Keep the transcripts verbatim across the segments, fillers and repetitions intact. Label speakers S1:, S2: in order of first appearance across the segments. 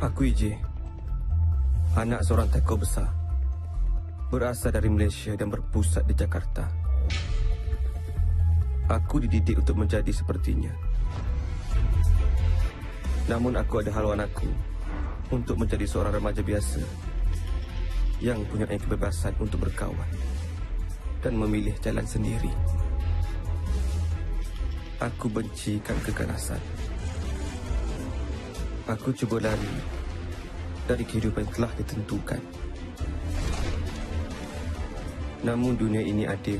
S1: Aku Ije, anak seorang teko besar, berasal dari Malaysia dan berpusat di Jakarta. Aku dididik untuk menjadi sepertinya. Namun aku ada haluan aku untuk menjadi seorang remaja biasa yang punya kebebasan untuk berkawan dan memilih jalan sendiri. Aku bencikan keganasan. Aku cuba lari dari kehidupan yang telah ditentukan. Namun dunia ini adil.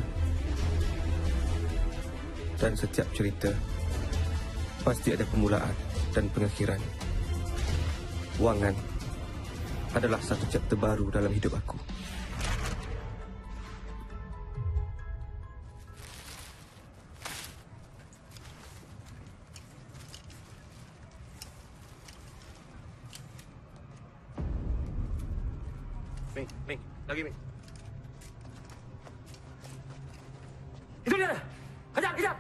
S1: Dan setiap cerita pasti ada permulaan dan pengakhiran. Wangan adalah satu chapter baru dalam hidup aku.
S2: Ming, Ming, lagi Ming. Itu dia! Kejar, kejar!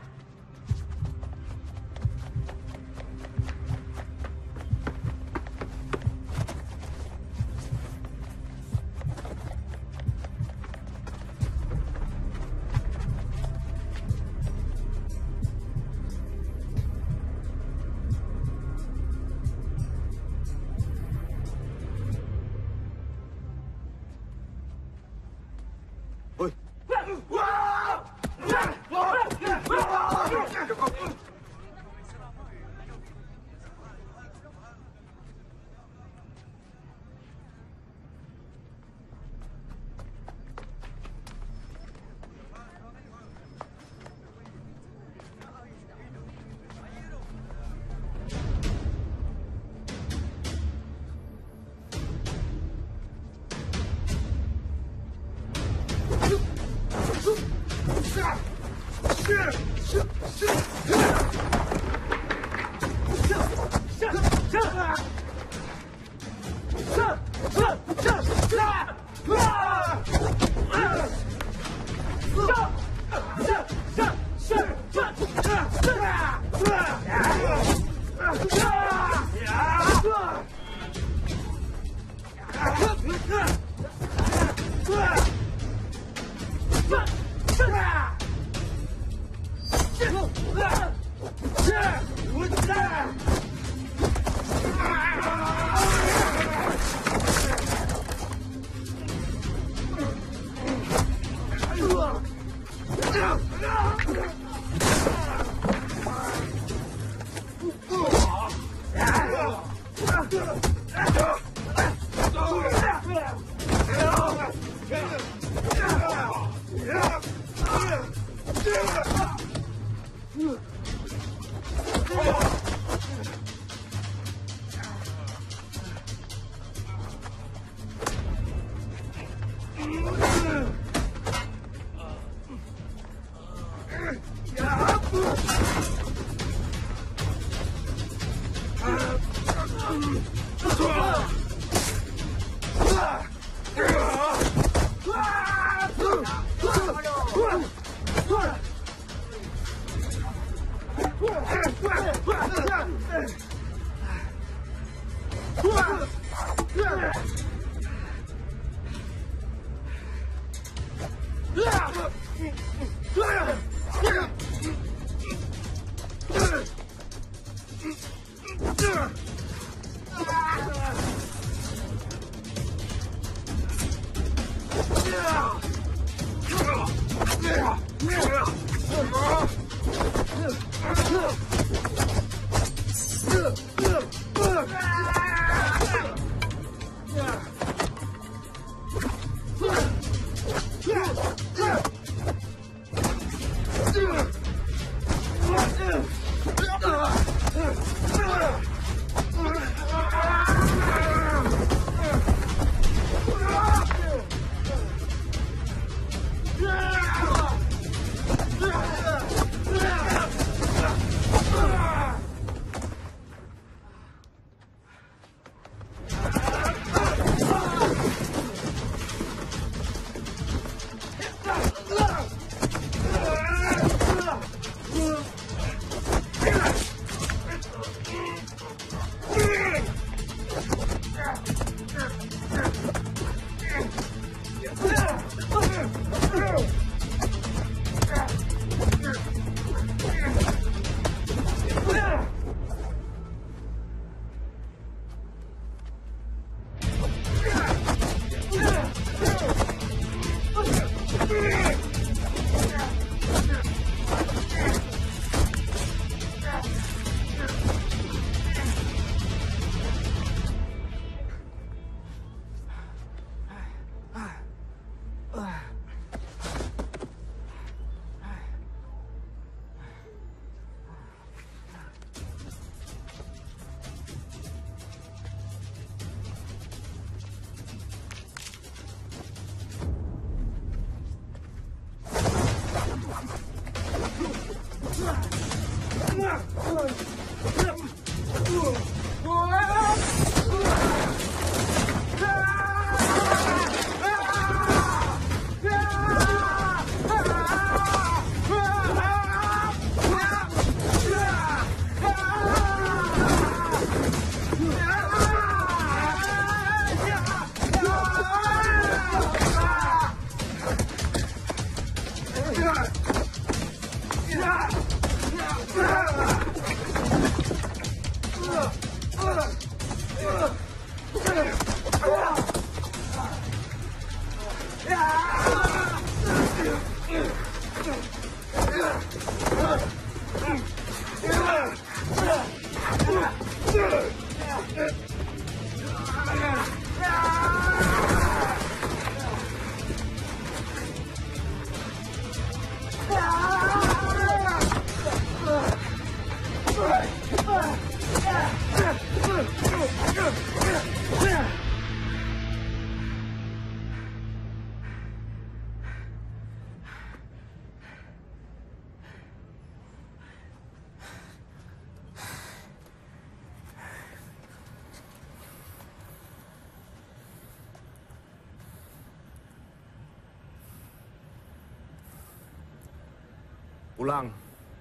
S2: Pulang.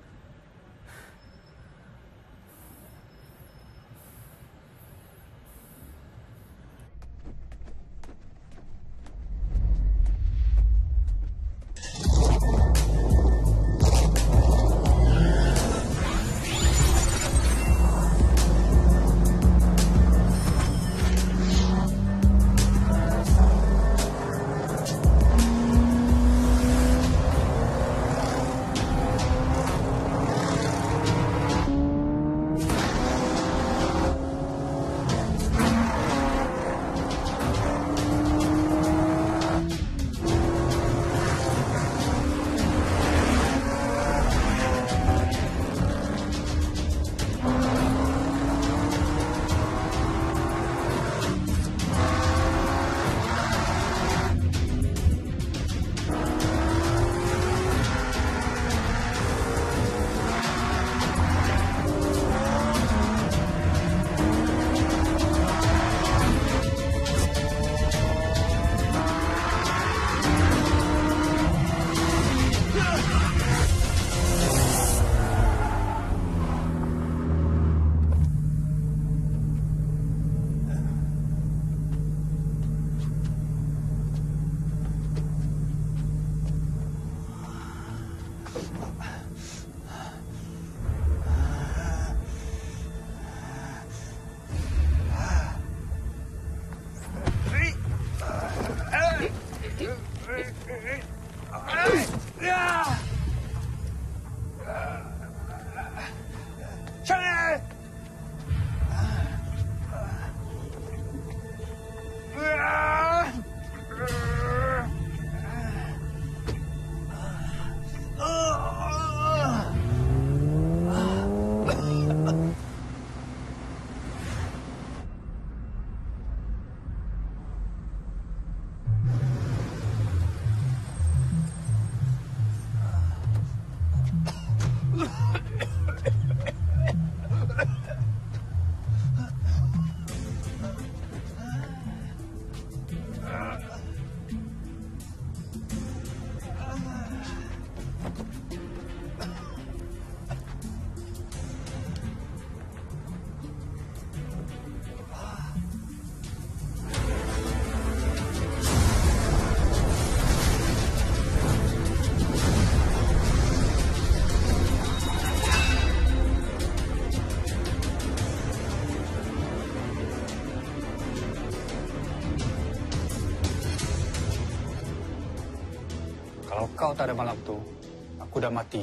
S3: Kalau kau tak ada malam tu, aku dah mati.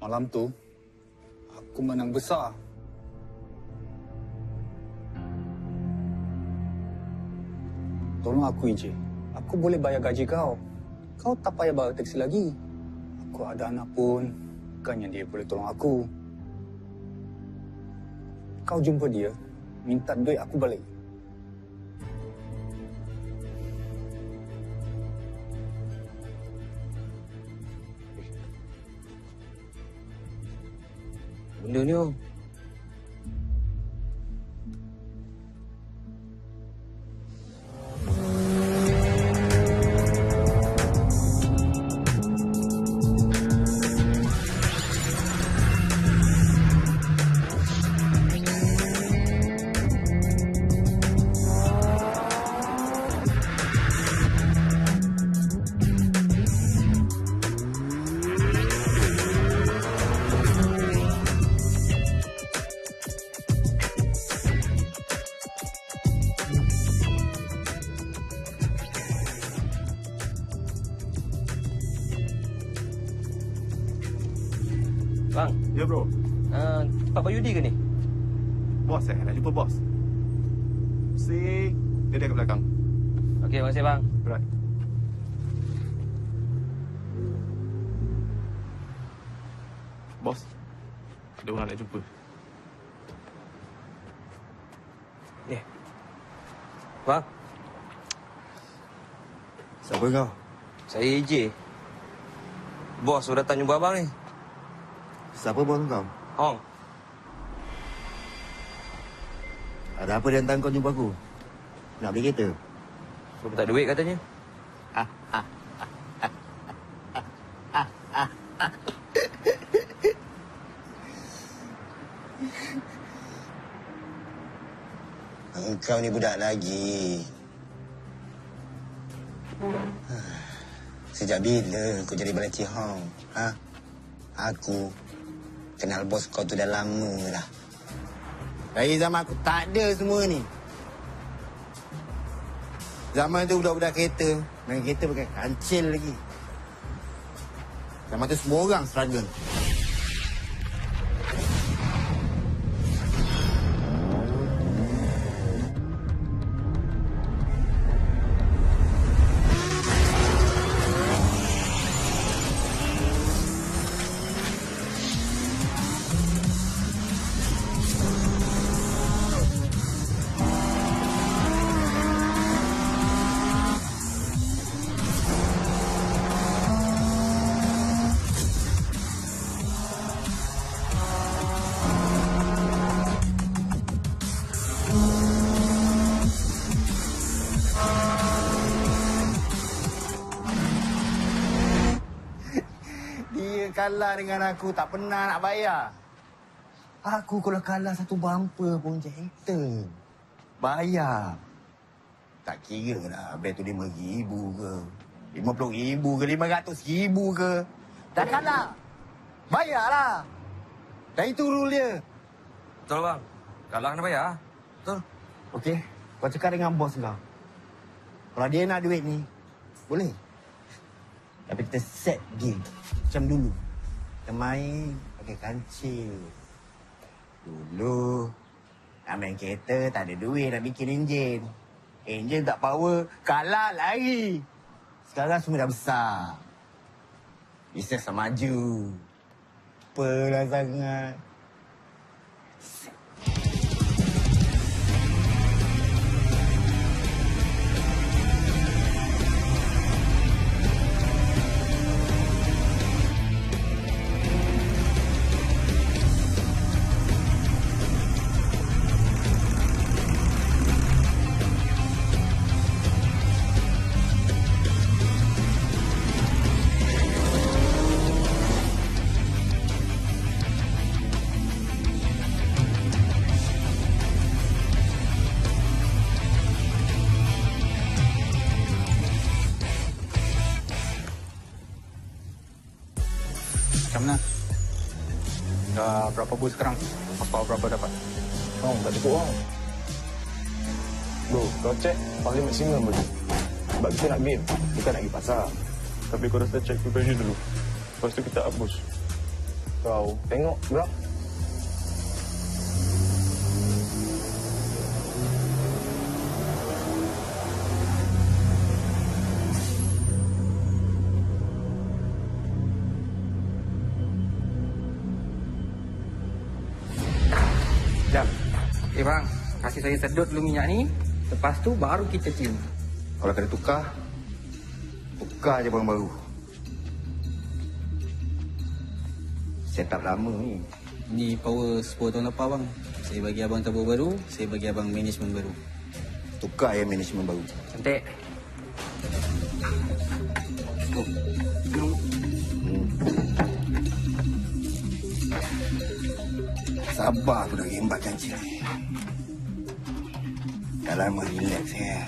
S3: Malam tu, aku menang besar. Tolong aku, Ije. Aku boleh bayar gaji kau. Kau tak payah bawa teksi lagi. Aku ada anak pun, bukannya dia boleh tolong aku. Kau jumpa dia, minta duit aku balik.
S1: Benda ni, Om.
S2: Bang. Ya, bro.
S1: Uh, Pak Bayudi ke ni?
S2: Bos eh, nak jumpa bos. Si, dia ada kat belakang.
S1: Okey, terima kasih, bang.
S2: Right. Bos, ada orang nak jumpa.
S1: Ni. Bang.
S4: Siapa kau?
S1: Saya A J. Bos sudah datang jumpa abang ni.
S4: Siapa bos kau?
S1: Hong.
S4: Ada apa dia hantar kau jumpa aku? Nak beli kereta?
S1: Suruh minta duit katanya.
S4: Engkau ni budak lagi. Sejak bila kau jadi balai Cihong? Ha? Aku kenal bos kau tu dah lama dah. Dari zaman aku tak ada semua ni. Zaman tu budak-budak kereta, main kereta pakai kancil lagi. Zaman tu semua orang struggle. Kalah dengan aku, tak pernah nak bayar. Aku kalau kalah satu bumper pun gentle. Bayar. Tak kira lah, bet tu lima ribu ke, lima puluh ribu ke, lima ratus ribu ke. Dah kalah. Bayarlah. Dan itu rule dia.
S1: Betul, bang. Kalah kena bayar. Betul.
S4: Okey, kau cakap dengan bos kau. Kalau dia nak duit ni, boleh. Tapi kita set game macam dulu. Kita main pakai kancil. Dulu nak main kereta tak ada duit nak bikin enjin. Enjin tak power, kalah lari. Sekarang semua dah besar. Bisnes dah maju. Apalah sangat.
S3: Macam mana? Dah berapa bus sekarang? Apa berapa dapat?
S5: Oh, tak cukup orang. Bro, kau cek paling maksimum boleh. Sebab kita nak game, kita nak pergi pasar. Tapi kau rasa cek preparation dulu. Lepas tu kita up bus. Kau tengok, bro.
S1: Jam. Eh bang, kasih saya sedut dulu minyak ni. Lepas tu baru kita tune.
S4: Kalau kena tukar, tukar je barang baru. Setup lama ni.
S6: Ni power sepuluh tahun lepas bang. Saya bagi abang turbo baru, saya bagi abang management baru.
S4: Tukar ya management baru.
S1: Cantik.
S4: Sabar aku dah gembat kancil ni. Dah lama relax ya.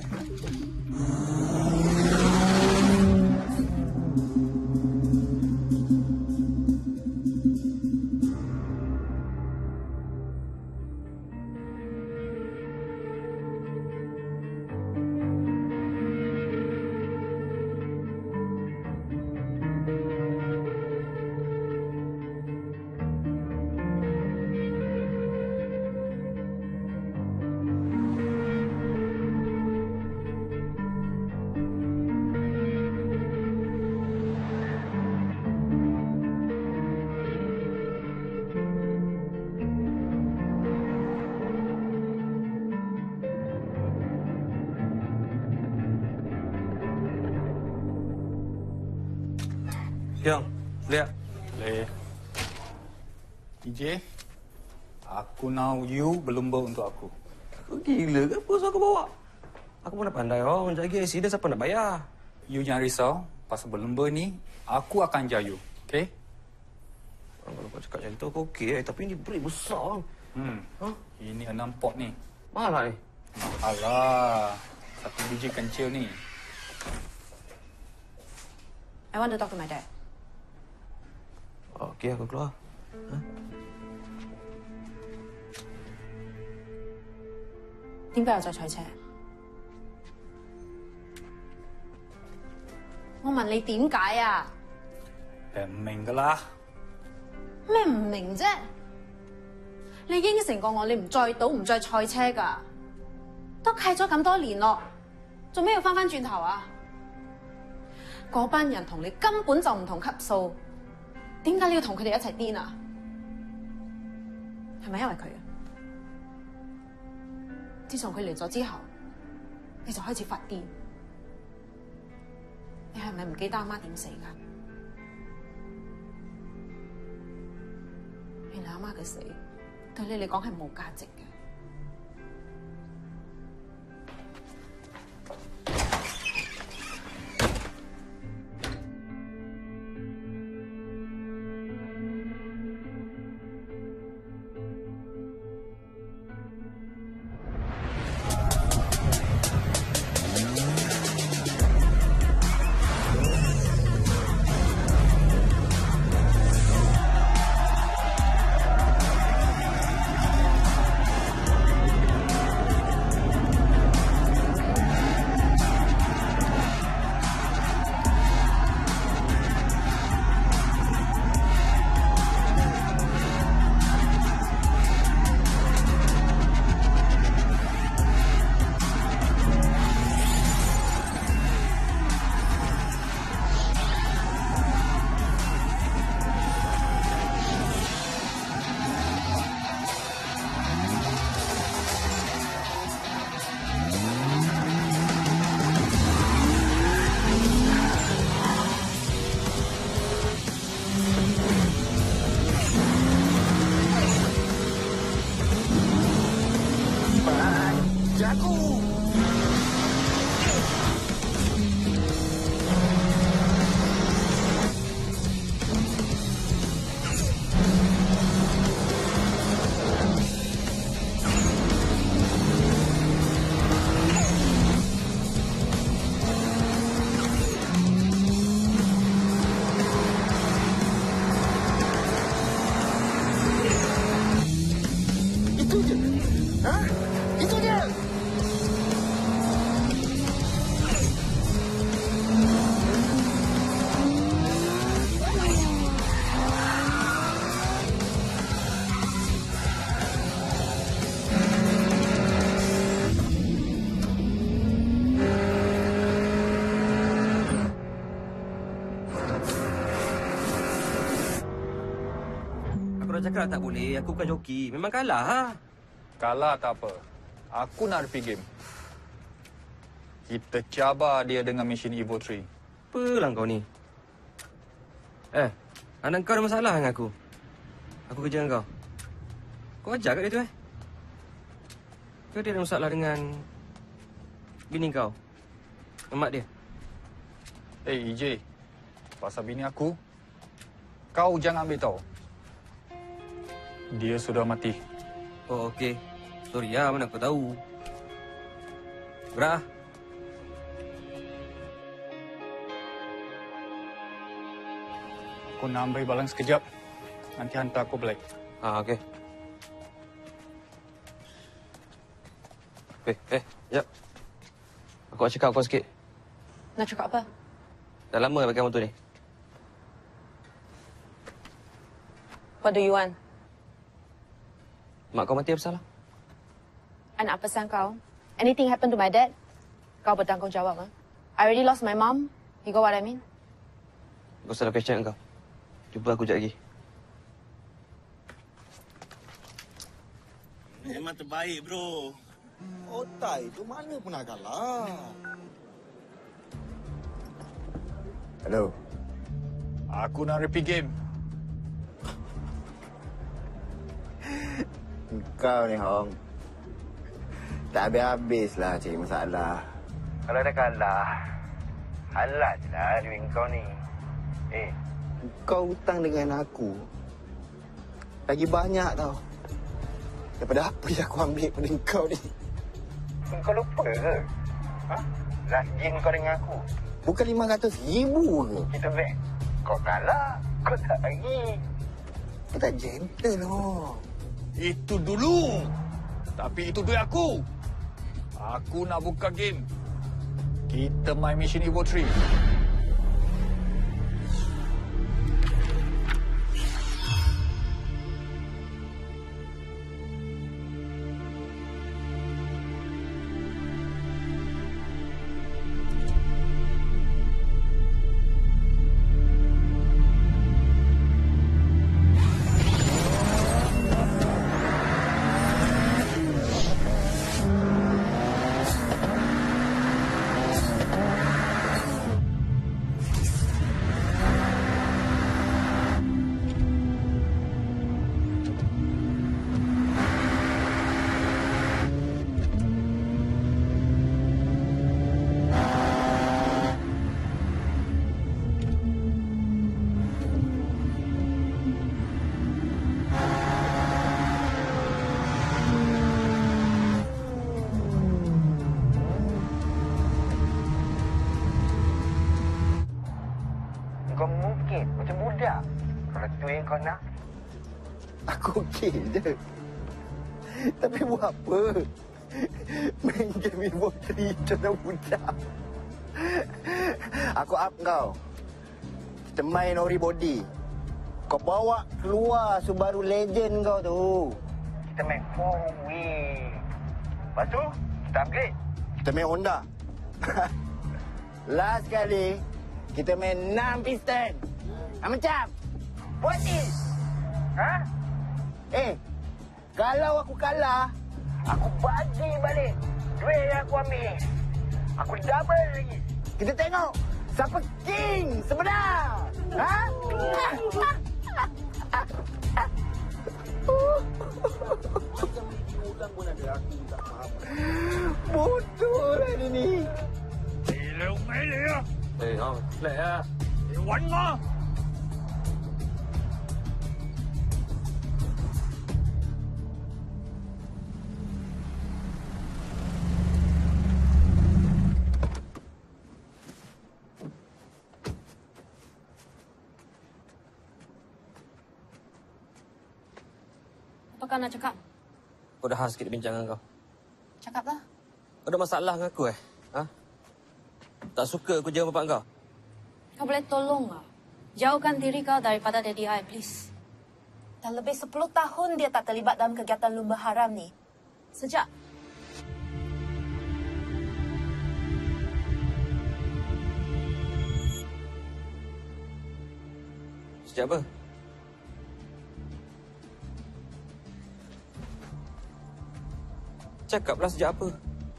S1: Yang, lihat.
S3: Boleh. D J, aku now you berlumba untuk aku.
S1: Kau gila ke apa aku bawa? Aku pun dah pandai oh, menjaga accident siapa nak bayar?
S3: You jangan risau, pasal berlumba ni, aku akan jayu. Okay?
S1: Kalau kau cakap macam tu aku okey eh, tapi ni break besar.
S3: Hmm.
S1: Huh?
S3: Ini enam pot ni.
S1: Mahal lah ni.
S3: Alah, satu biji kencil ni.
S7: I want to talk to my dad.
S1: Okey, aku keluar. Ha?
S7: 點解又再賽車？我問你點解啊？
S3: 誒唔明㗎啦。
S7: 咩唔明啫？你應承過我，你唔再賭，唔再賽車㗎。都契咗咁多年咯，做咩要翻返轉頭啊？嗰班人同你根本就唔同級數，點解你要同佢哋一齊癲啊？係咪因為佢啊？自從佢嚟咗之後，你就開始發癲。你係咪唔記得阿媽點死㗎？原來阿媽嘅死對你嚟講係冇價值嘅。
S1: Kalau cakap tak boleh, aku bukan joki. Memang kalah ha.
S3: Kalah tak apa. Aku nak repeat game. Kita cabar dia dengan Mission Evo tiga.
S1: Apalah kau ni? Eh, anak kau ada masalah dengan aku. Aku kerja dengan kau. Kau ajar kat dia tu eh? Kau dia ada masalah dengan bini kau? Mak dia?
S3: Eh, hey, E J. Pasal bini aku, kau jangan ambil tahu. Dia sudah mati.
S1: Oh, okey. Sorry ya, mana aku tahu. Gerak.
S3: Aku nak ambil balang sekejap. Nanti hantar aku balik.
S1: Ah, okey. Eh, eh, jap. Aku nak cakap kau sikit.
S7: Nak cakap apa?
S1: Dah lama pakai motor ni.
S7: What do you want?
S1: Mak kau mati apa salah?
S7: Anak pesan kau. Anything happen to my dad, kau bertanggungjawab. Ha? I already lost my mom. You got what I mean?
S1: Kau salah question kau. Jumpa aku sekejap lagi.
S4: Memang terbaik, bro. Otai tu mana pernah kalah. Hello.
S3: Aku nak repeat game.
S4: Kau ni, Hong. Tak habis-habis lah cari masalah. Kalau dah kalah, halat je lah duit kau ni. Eh, kau hutang dengan aku. Lagi banyak tau. Daripada apa yang aku ambil pada kau ni. Kau lupa ke? Ha? Last game kau dengan aku. Bukan lima ratus ribu ke? Kita bet. Kau kalah, kau tak lagi. Kau tak gentle loh.
S3: Itu dulu. Tapi itu duit aku. Aku nak buka game. Kita main Mission Evo tiga.
S4: Kau mungkin macam budak. Kalau tu yang kau nak, aku okey je. Tapi buat apa? Main game Evo tiga macam budak. Aku up kau. Kita main ori body. Kau bawa keluar Subaru Legend kau tu. Kita main four wheel. Lepas tu, kita upgrade. Kita main Honda. Last kali, kita main enam piston. Ha, macam? What is? Ha? Eh, kalau aku kalah, aku bagi balik duit yang aku ambil. Aku double lagi. Kita tengok siapa king sebenar. Ha? Bodoh lah dia ni.
S1: Eh, Hong, relax lah.
S3: One more.
S7: Apa kau nak cakap?
S1: Kau dah hal sikit bincang dengan kau.
S7: Cakaplah.
S1: Kau ada masalah dengan aku eh? Ha? Tak suka aku jawab bapak kau?
S7: Kau boleh tolong tak? Jauhkan diri kau daripada Daddy I, please.
S8: Dah lebih sepuluh tahun dia tak terlibat dalam kegiatan lumba haram ni.
S7: Sejak
S1: Sejak apa? Cakaplah sejak apa?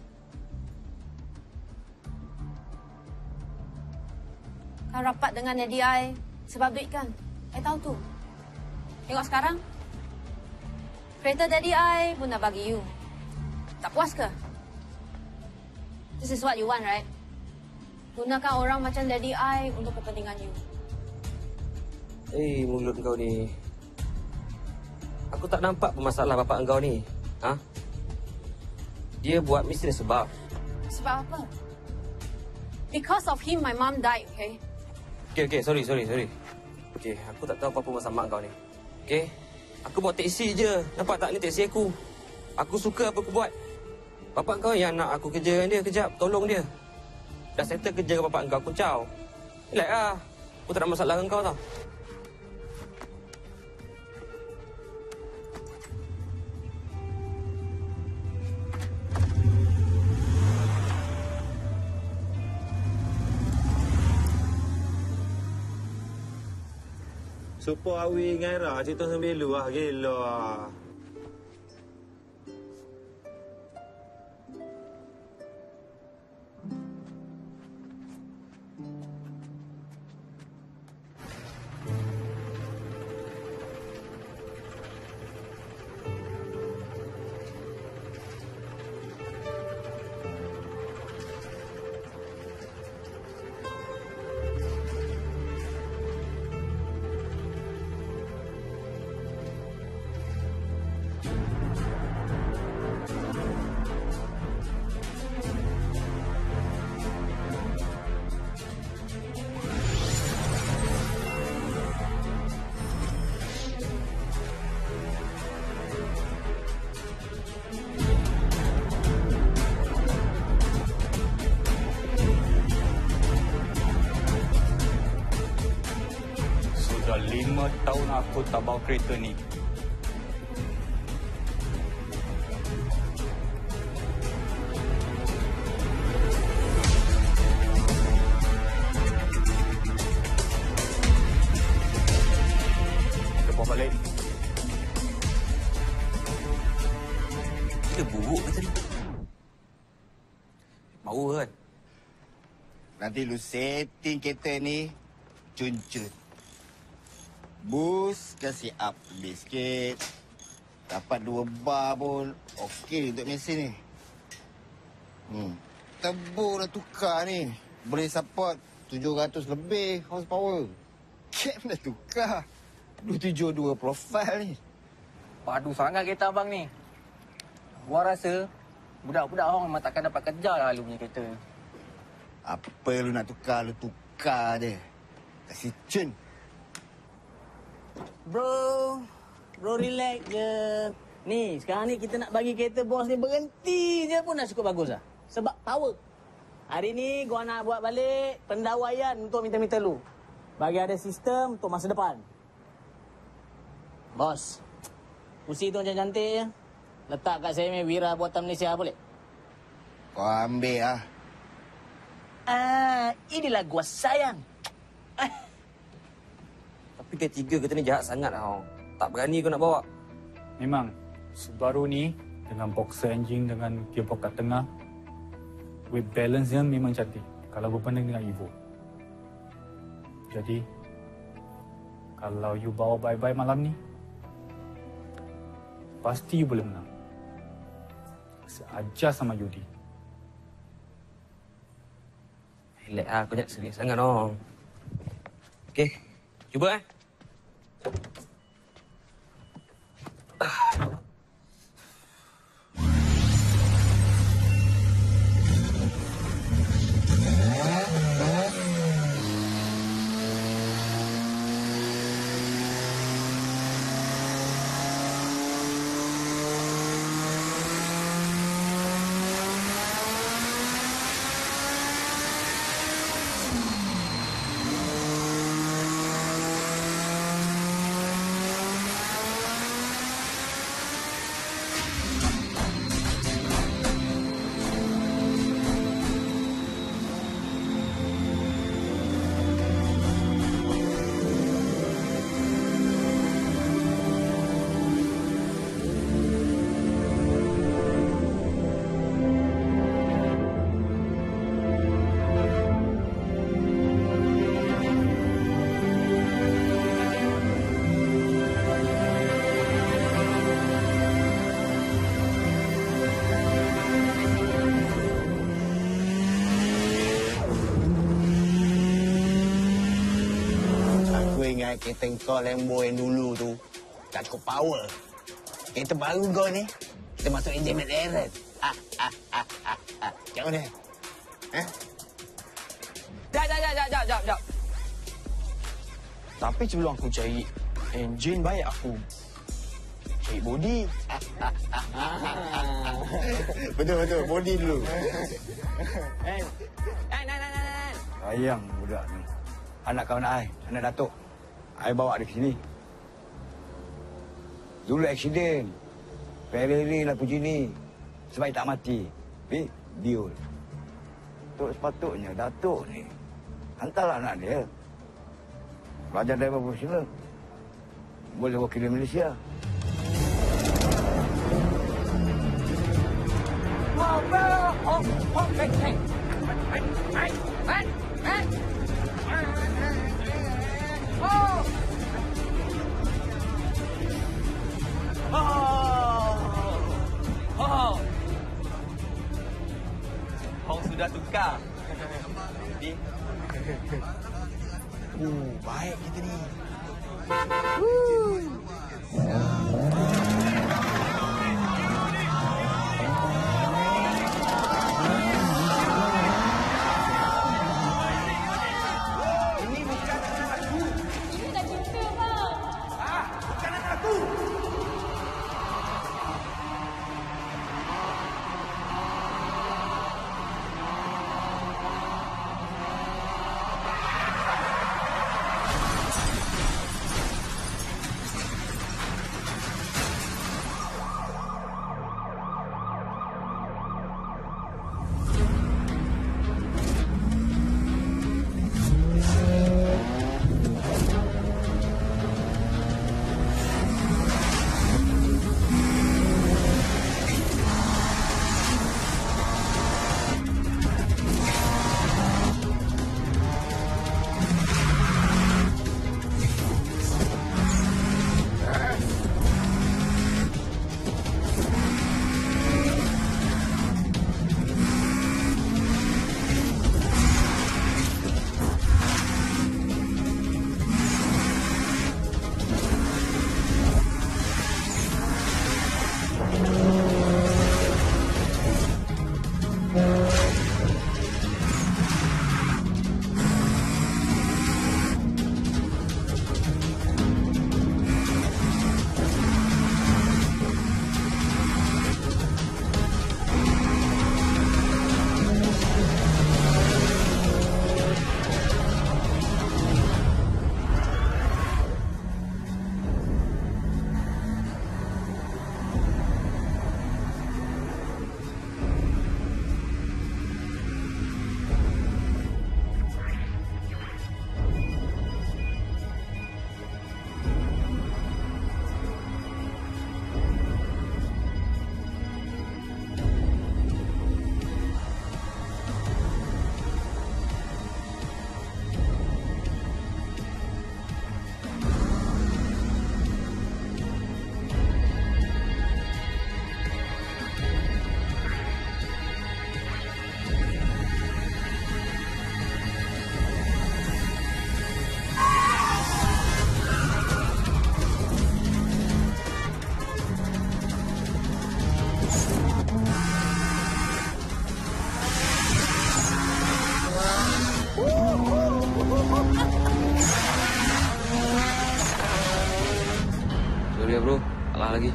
S7: Kau rapat dengan Daddy I sebab duit kan? I tahu tu. Tengok sekarang. Kereta Daddy I pun dah bagi you. Tak puas ke? This is what you want, right? Gunakan orang macam Daddy I untuk kepentingan you.
S1: Eh, mulut kau ni. Aku tak nampak pun masalah bapak kau ni. Ha? Dia buat mesti ada sebab.
S7: Sebab apa? Because of him, my mom died, okay?
S1: Okey, okey. Sorry, sorry, sorry. Okey, aku tak tahu apa-apa pasal mak kau ni. Okey? Aku bawa teksi je. Nampak tak ni teksi aku? Aku suka apa aku buat. Bapak kau yang nak aku kerja dengan dia kejap. Tolong dia. Dah settle kerja dengan bapak kau. Aku caw. Relax lah. Aku tak ada masalah dengan kau tau.
S5: Supo awi ngaira cerita sambil lu ah gila.
S3: Sudah lima tahun aku tak bawa kereta ni. Kita bawa balik.
S1: Dia buruk ke tadi? Bau kan?
S4: Nanti lu setting kereta ni, cun-cun. Bus kasih up lebih sikit. Dapat dua bar pun okey untuk mesin ni. Hmm. Turbo dah tukar ni. Boleh support tujuh ratus lebih horsepower. Cam dah tukar. dua tujuh dua profile ni.
S6: Padu sangat kereta abang ni. Gua rasa budak-budak orang memang takkan dapat kerja lah lu punya kereta.
S4: Apa lu nak tukar, lu tukar je. Kasih cun.
S6: Bro, bro relax je. Ni, sekarang ni kita nak bagi kereta bos ni berhenti je pun dah cukup bagus lah. Sebab power. Hari ni gua nak buat balik pendawaian untuk minta-minta lu. Bagi ada sistem untuk masa depan. Bos, kursi tu macam cantik je. Letak kat saya punya Wira buatan Malaysia boleh?
S4: Kau ambil lah.
S6: Ah, inilah gua sayang.
S1: Tapi ketiga kita ni jahat sangat tau. Tak berani kau nak bawa.
S3: Memang Subaru ni dengan boxer engine dengan gearbox kat tengah, weight balance dia memang cantik kalau berbanding dengan Evo. Jadi kalau you bawa bye-bye malam ni, pasti you boleh menang. Seajar sama Yudi.
S1: Relax lah, aku nak serius sangat tau. Okey, cuba eh.
S4: naik kereta kau Lambo yang dulu tu. Tak cukup power. Kereta baru kau ni, kita masuk enjin McLaren. Ah, ah, ah, ah, ah. Macam mana? Ha?
S1: Jap, jap, jap, jap, jap, jap.
S5: Tapi sebelum aku cari enjin baik aku cari body.
S4: Betul-betul, body dulu.
S6: Eh, eh, nah, nah, nah, nah.
S3: Sayang budak ni. Anak kawan ai, anak Datuk. Ai bawa dia ke sini. Dulu aksiden. Ferrari lah puji ni. Sebab tak mati. Tapi dia. Tok sepatutnya Datuk ni. Hantarlah anak dia. Belajar driver profesional. Boleh wakili Malaysia.
S1: Hong sudah tukar. Jadi,
S4: Oh, baik kita ni.
S1: sorry ya bro, salah lagi.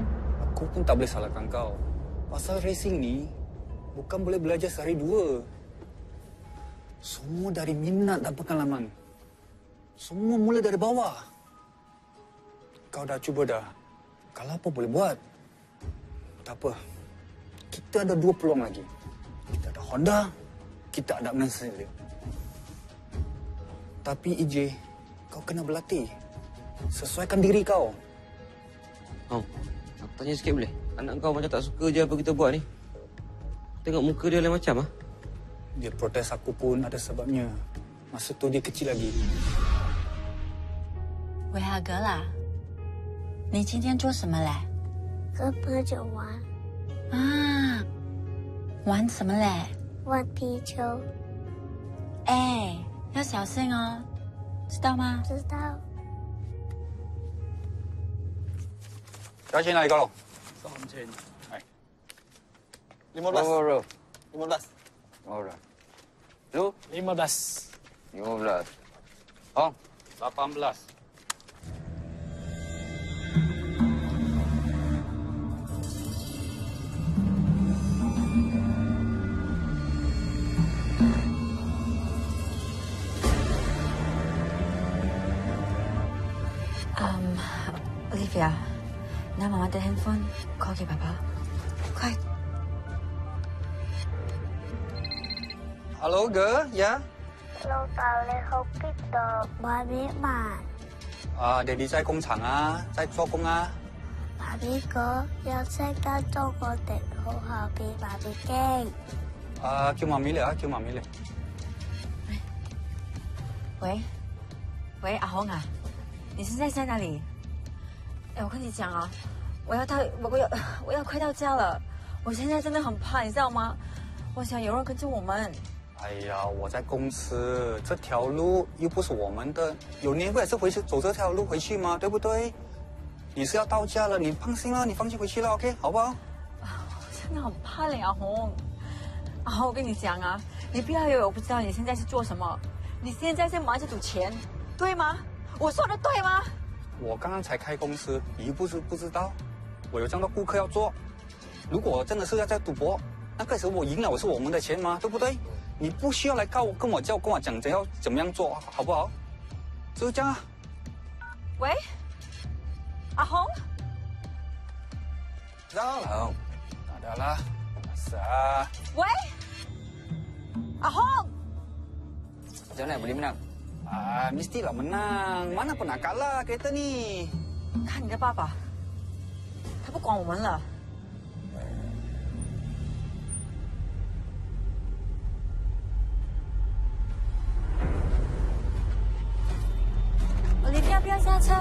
S3: Aku pun tak boleh salahkan kau. Pasal racing ni bukan boleh belajar sehari dua. Semua dari minat dan pengalaman. Semua mula dari bawah. Kau dah cuba dah. Kalau apa boleh buat. Tak apa. Kita ada dua peluang lagi. Kita ada Honda, kita ada Mercedes. Tapi E J, kau kena berlatih. Sesuaikan diri kau.
S1: Hong, aku tanya sikit boleh? Anak kau macam tak suka je apa kita buat ni. Tengok muka dia lain macam ah.
S3: Dia protes aku pun ada sebabnya. Masa tu dia kecil lagi.
S9: 维哈格啦，你今天做什么嘞？
S10: 跟朋友玩，
S9: 啊，玩什么嘞？
S10: 玩皮球，
S9: 哎，要小心哦，知道吗？
S10: 知道
S11: 多少錢啊？你嗰度？
S6: 三千。
S11: 係。lima belas.
S3: Oh, bro.
S11: lima belas.
S3: Oh, bro. Lu?
S6: lima belas.
S3: lima belas. Oh.
S11: lapan belas.
S9: Um, Olivia,拿妈妈的 handphone call 给爸爸，快。
S11: Halo, Ge, ya?
S10: Lâu tao lên không biết được bà biết mà.
S11: À, Daddy 在工廠啊，在做工啊。
S10: bà biết có giao sách đã cho cô tiện hỗ hợp vì bà biết khen.
S11: À, 叫媽咪嚟啊，叫媽咪嚟。
S9: 喂，喂，阿红啊，你现在在哪里？哎，我跟你讲啊，我要到，我我要我要快到家了，我现在真的很怕，你知道吗？我想有人跟着我们。
S11: 哎呀，我在公司，这条路又不是我们的，有年会还是回去走这条路回去吗？对不对？你是要到家了，你放心了，你放心回去了 ，OK， 好不好？
S9: 我真的很怕嘞，阿红。阿红，我跟你讲啊，你不要以为我不知道你现在是做什么，你现在在忙着赌钱，对吗？我说的对吗？
S11: 我刚刚才开公司，你又不是不知道，我有这样的顾客要做。如果我真的是要在赌博，那个时候我赢了，我是我们的钱吗？对不对？你不需要来告我，跟我叫，跟我讲怎样怎么样做，好不好？就是这样啊。
S9: 喂，阿红。
S11: Dah lah. Tak ada lah. Asal.
S9: Wei. Ahong.
S3: Macam mana boleh menang?
S11: Ah, mestilah menang. Mana pernah kalah kereta ni.
S9: 看你的爸爸，他不管我们了。Olivia，不要下车。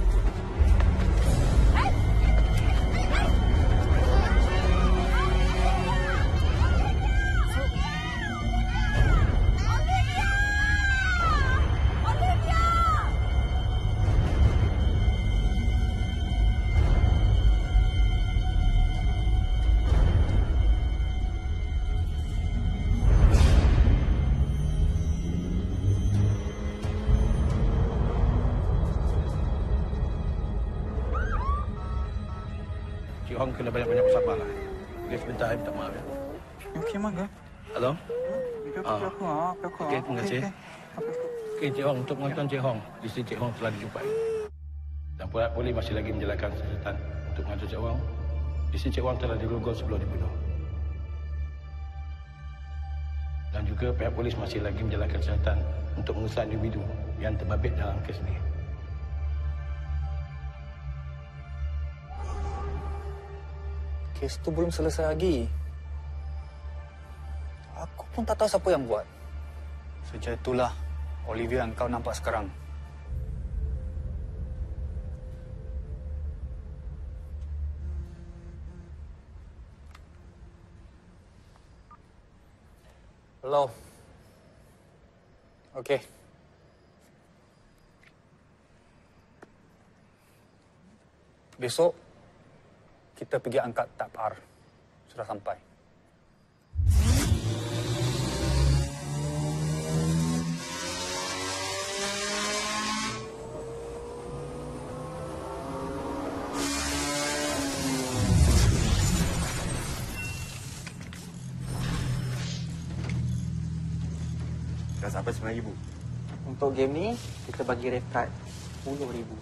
S12: Cik Hong kena banyak-banyak bersabar lah. Okey, sebentar saya minta maaf ya.
S11: Okey, mak.
S12: Halo?
S11: Ah.
S12: Okey, terima kasih. Okey, Cik Hong, untuk pengakuan Cik Hong, isteri Cik Hong telah dijumpai. Dan pihak polis masih lagi menjalankan siasatan untuk mengatur Cik Hong. Isteri Cik Hong telah dirogol sebelum dibunuh. Dan juga pihak polis masih lagi menjalankan siasatan untuk mengusah individu yang terbabit dalam kes ini.
S11: Kes tu belum selesai lagi. Aku pun tak tahu siapa yang buat. Sejak itulah Olivia yang kau nampak sekarang. Hello. Okey. Besok kita pergi angkat tapar. Sudah sampai.
S2: Dah sampai sembilan ribu.
S1: Untuk game ni, kita bagi rekat sepuluh ribu.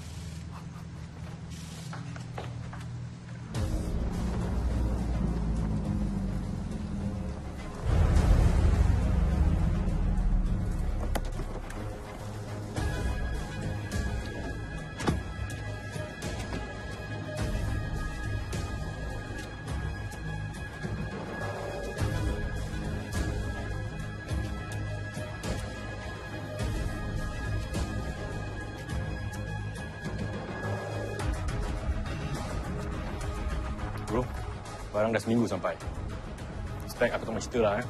S12: Bro, barang dah seminggu sampai. Spek aku tak mahu cerita lah eh.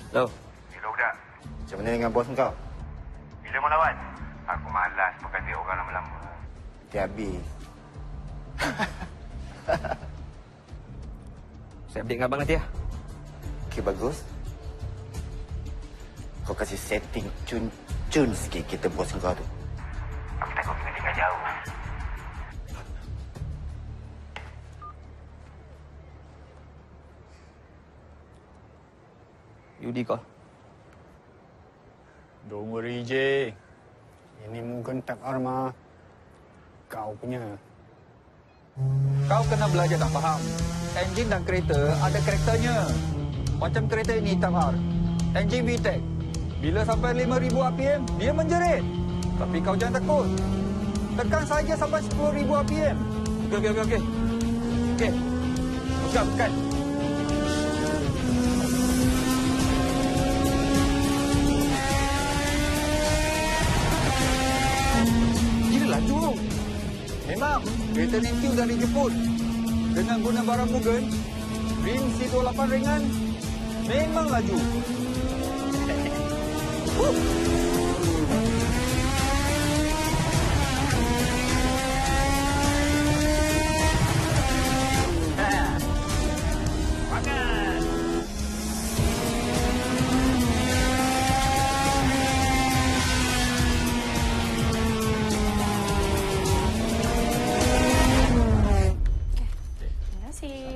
S1: Hello.
S4: Hello, budak. Macam mana dengan bos kau? Bila mau lawan? Aku malas pakai dia orang lama-lama. Dia habis.
S1: Saya update dengan abang nanti ya.
S4: Okey, bagus. Kau kasih setting cun-cun sikit kita bos kau tu. Aku takut kena dengar jauh.
S1: Yudi call.
S11: Don't worry, J. Ini mungkin tak arma. Kau punya. Kau kena belajar tak faham. Enjin dan kereta ada karakternya. Macam kereta ini, Tamar. Enjin V TEC. Bila sampai lima ribu R P M, dia menjerit. Tapi kau jangan takut. Tekan saja sampai sepuluh ribu R P M.
S1: Okey, okey, okey. Okey. Okey. Bukan, bukan.
S11: Gila laju. Memang, kereta Ninkyu dah dijemput. Dengan guna barang Mugen, rim C dua puluh lapan ringan, memang laju.
S7: Terima kasih.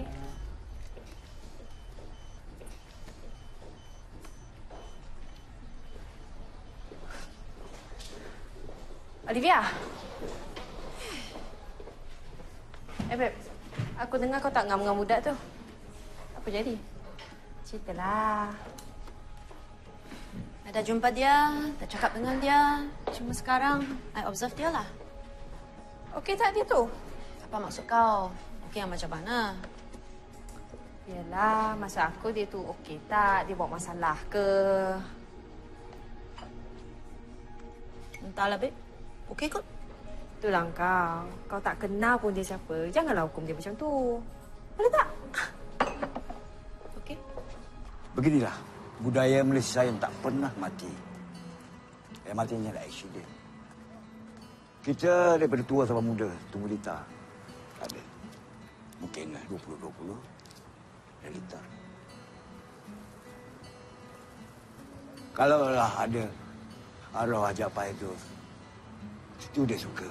S7: Olivia. Eh, Beb. Aku dengar kau tak ngam dengan budak tu. Apa jadi? Ceritalah. Dah jumpa dia, dah cakap dengan dia. Cuma sekarang, I observe dia lah. Okey tak dia tu? Apa maksud kau? Okey yang macam mana? Yelah, masa aku dia tu okey tak? Dia buat masalah ke? Entahlah, Beb. Okey kot. Itulah kau. Kau tak kenal pun dia siapa. Janganlah hukum dia macam tu. Boleh tak? Okey.
S3: Beginilah, budaya Malaysia yang tak pernah mati. Yang matinya adalah aksiden. Kita daripada tua sampai muda, tunggu lita. Ada. Mungkin dua puluh dua puluh. Lita. Kalaulah ada arwah Hajapai itu, itu dia suka.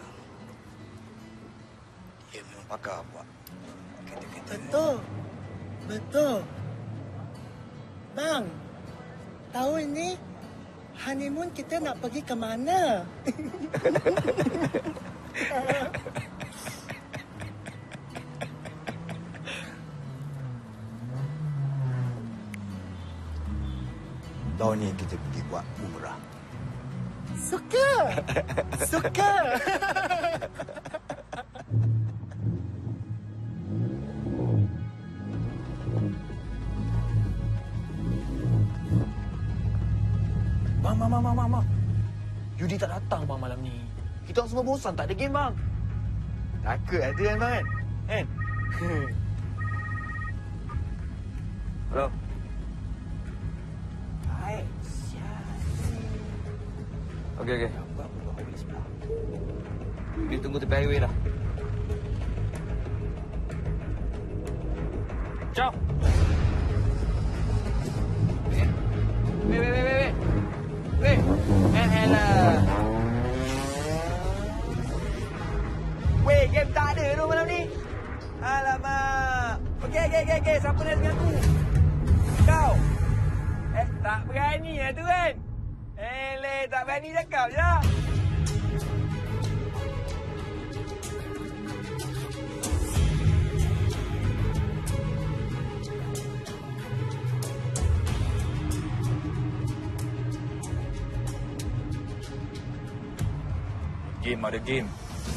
S3: Dia memang pakar buat kereta-kereta.
S13: Betul. Betul. Bang, tahun ini honeymoon kita nak pergi ke mana?
S3: Tahun ni kita pergi buat umrah.
S13: Suka. Suka.
S14: Bang, bang, bang, bang, bang, bang. Yudi tak datang bang malam ni. Kita orang semua bosan tak ada game bang.
S4: Takut ada kan bang kan? Kan?
S1: Hello.
S13: Hai.
S1: Okey, okey. Dia tunggu tepi highway lah. Ciao. Wait, wait, wait, wait, wait. Wait. Eh, elah.
S14: Weh, game tak ada tu malam ni. Alamak. Okey, okey, okey, okey. Siapa nak dengan aku? Kau. Eh, tak berani lah tu kan? Eh, le, tak berani cakap je lah.
S2: Game ada game.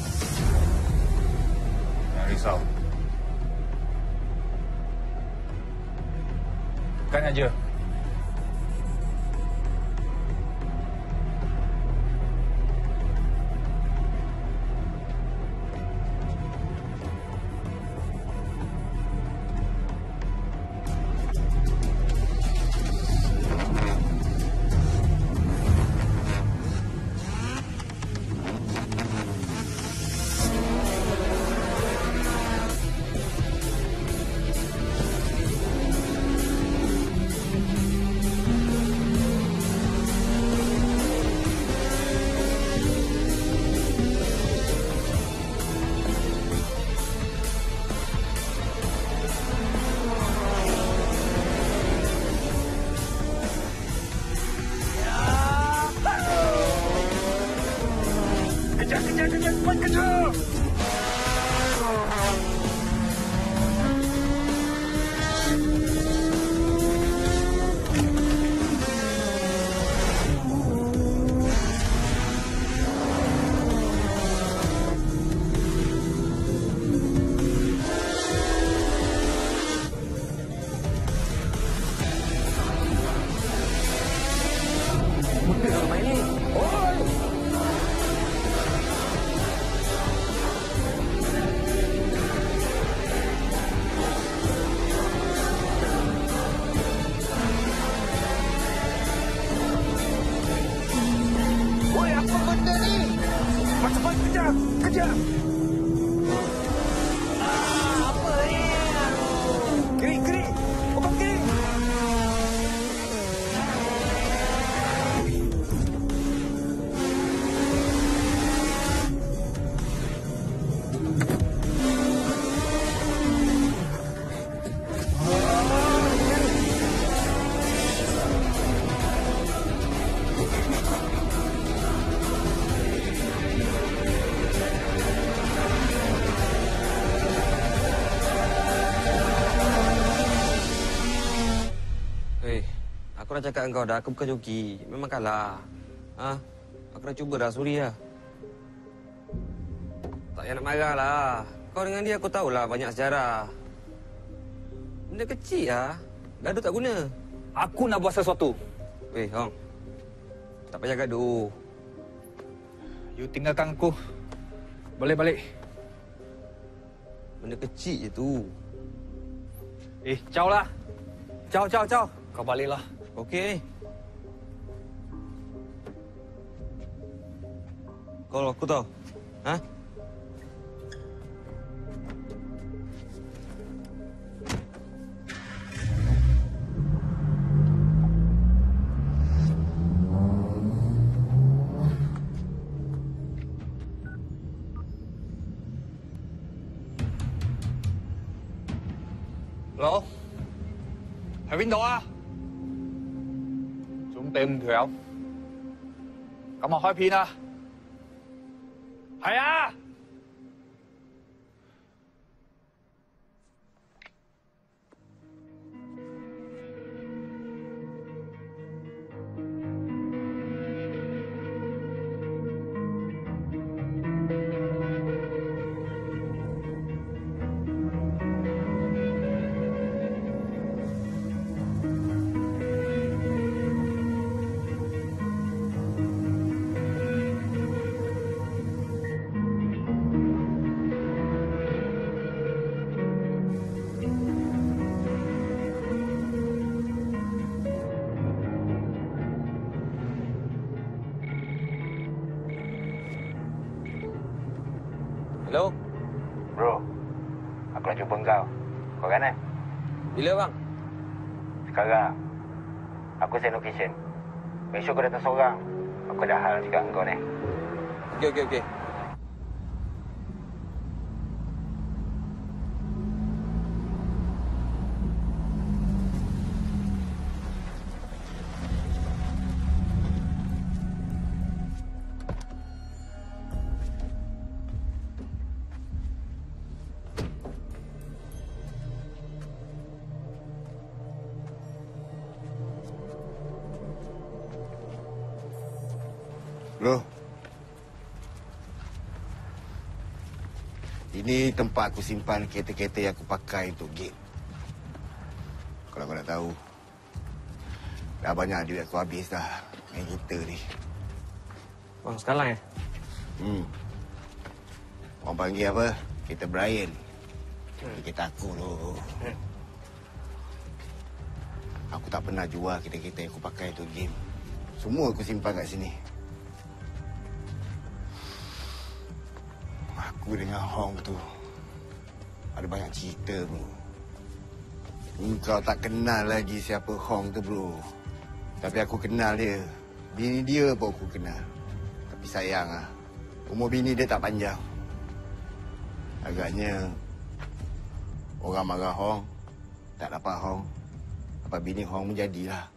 S2: Jangan risau. Kan aja.
S14: Kejar! Woi, apa benda ni? Cepat-cepat kejar! Kejar! Ah, apa ni? Kiri, kiri! Pokok kiri!
S1: Hei, aku dah cakap dengan kau dah, aku bukan joki. Memang kalah. Ha? Aku dah cuba dah, sorry lah. Tak payah nak marah lah. Kau dengan dia aku tahulah banyak sejarah. Benda kecil lah. Gaduh tak guna.
S11: Aku nak buat sesuatu.
S1: Weh, Hong. Tak payah gaduh.
S11: You tinggalkan aku. Boleh balik.
S1: Benda kecil je tu.
S11: Eh, jauh lah. Jauh, jauh, jauh. Kau baliklah.
S1: Okey. Kalau aku tahu. Ha?
S11: Lô.喺邊度啊？準備五條友，咁我開片啦。係啊！
S1: Hello?
S4: Bro, aku nak jumpa kau. Kau kan eh?
S1: Bila bang?
S4: Sekarang. Aku send location. Besok kau datang seorang. Aku ada hal cakap dengan kau ni.
S1: Okey, okey, okey.
S4: Bro. Ini tempat aku simpan kereta-kereta yang aku pakai untuk game. Kalau kau nak tahu, dah banyak duit aku habis dah main kereta ni.
S1: Bang, sekarang ya?
S4: Hmm. Orang panggil apa? Kereta Brian. Hmm. Kereta aku tu. Hmm. Aku tak pernah jual kereta-kereta yang aku pakai untuk game. Semua aku simpan kat sini. Aku dengan Hong tu ada banyak cerita, bro. Engkau tak kenal lagi siapa Hong tu, bro. Tapi aku kenal dia. Bini dia pun aku kenal. Tapi sayang lah, umur bini dia tak panjang. Agaknya orang marah Hong, tak dapat Hong. Apa bini Hong menjadilah.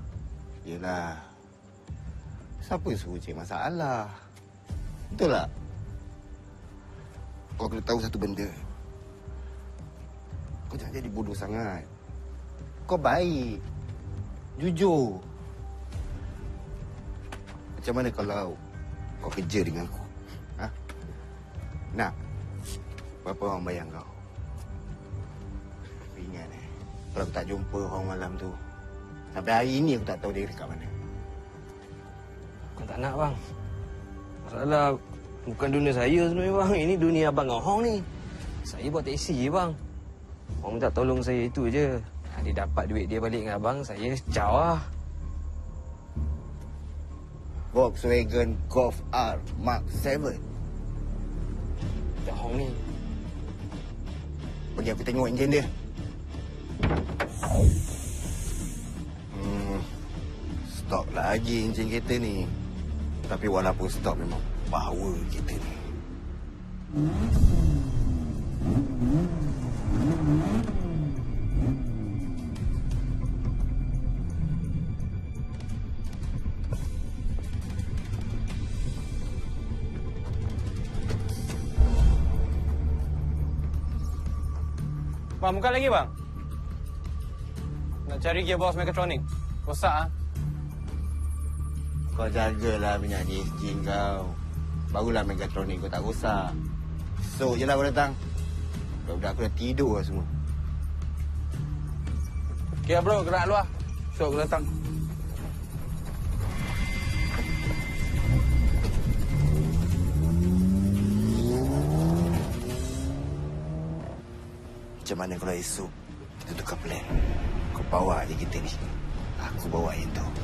S4: Yelah, siapa suruh cik masalah? Betul tak? kau kena tahu satu benda. Kau jangan jadi bodoh sangat. Kau baik. Jujur. Macam mana kalau kau kerja dengan aku? Ha? Nak? Berapa orang bayar kau? Tapi ingat eh, kalau aku tak jumpa orang malam tu, sampai hari ini aku tak tahu dia dekat mana.
S1: Kau tak nak, bang. Masalah bukan dunia saya sebenarnya, bang. Ini dunia abang Hong ni. Saya buat taksi je, bang. Orang minta tolong saya itu je. Dia dapat duit dia balik dengan abang, saya caw lah.
S4: Volkswagen Golf R Mark tujuh.
S1: Abang Hong ni.
S4: Bagi aku tengok enjin dia. Hmm, stok lagi enjin kereta ni. Tapi walaupun stok memang power kereta ni.
S14: Bang, buka lagi, bang. Nak cari gearbox Mechatronic. Rosak, ah.
S4: Kau jagalah minyak D S G kau. Barulah Mechatronic kau tak rosak. So je lah kau datang. Budak-budak aku dah tidur lah semua.
S14: Okay, bro. Gerak luar. So, aku datang.
S4: Macam mana kalau esok kita tukar plan? Kau bawa je kita ni. Aku bawa yang tu.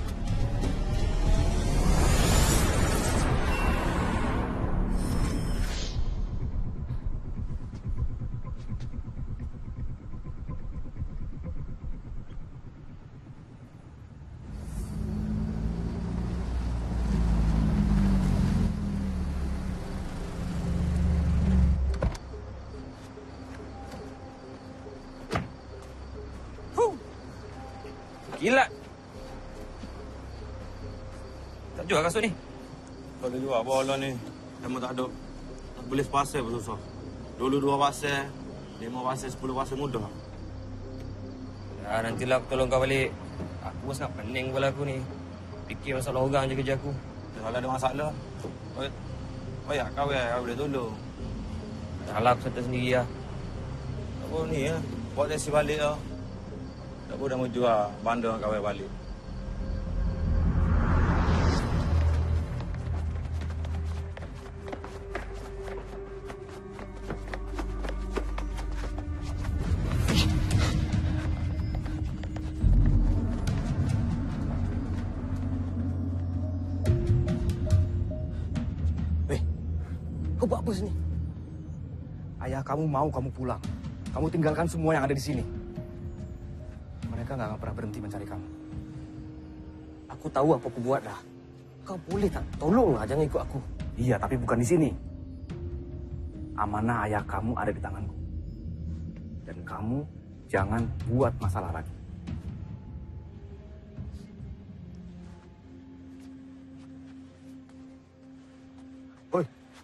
S1: Gila. Tak jual kasut ni?
S15: Tak boleh jual bola ni. Emang tak ada. Tak boleh sepasal pun susah. Dulu dua pasal, lima pasal, sepuluh pasal mudah.
S1: Ya, nantilah aku tolong kau balik. Aku pun sangat pening kepala aku ni. Fikir masalah orang je kerja aku.
S15: Kalau ada masalah, payah kau ya, kau boleh tolong.
S1: Salah aku settle sendiri lah.
S15: Tak boleh ni ya. Buat taksi balik lah. Tak boleh dah mau jual bandar dengan kawan balik.
S16: Weh, kau buat apa sini? Ayah kamu mau kamu pulang. Kamu tinggalkan semua yang ada di sini. Mereka nggak akan pernah berhenti mencari kamu.
S1: Aku tahu apa aku buat dah. Kau boleh tak? Tolonglah, jangan ikut aku.
S16: Iya, tapi bukan di sini. Amanah ayah kamu ada di tanganku. Dan kamu jangan buat masalah lagi.
S15: Oi.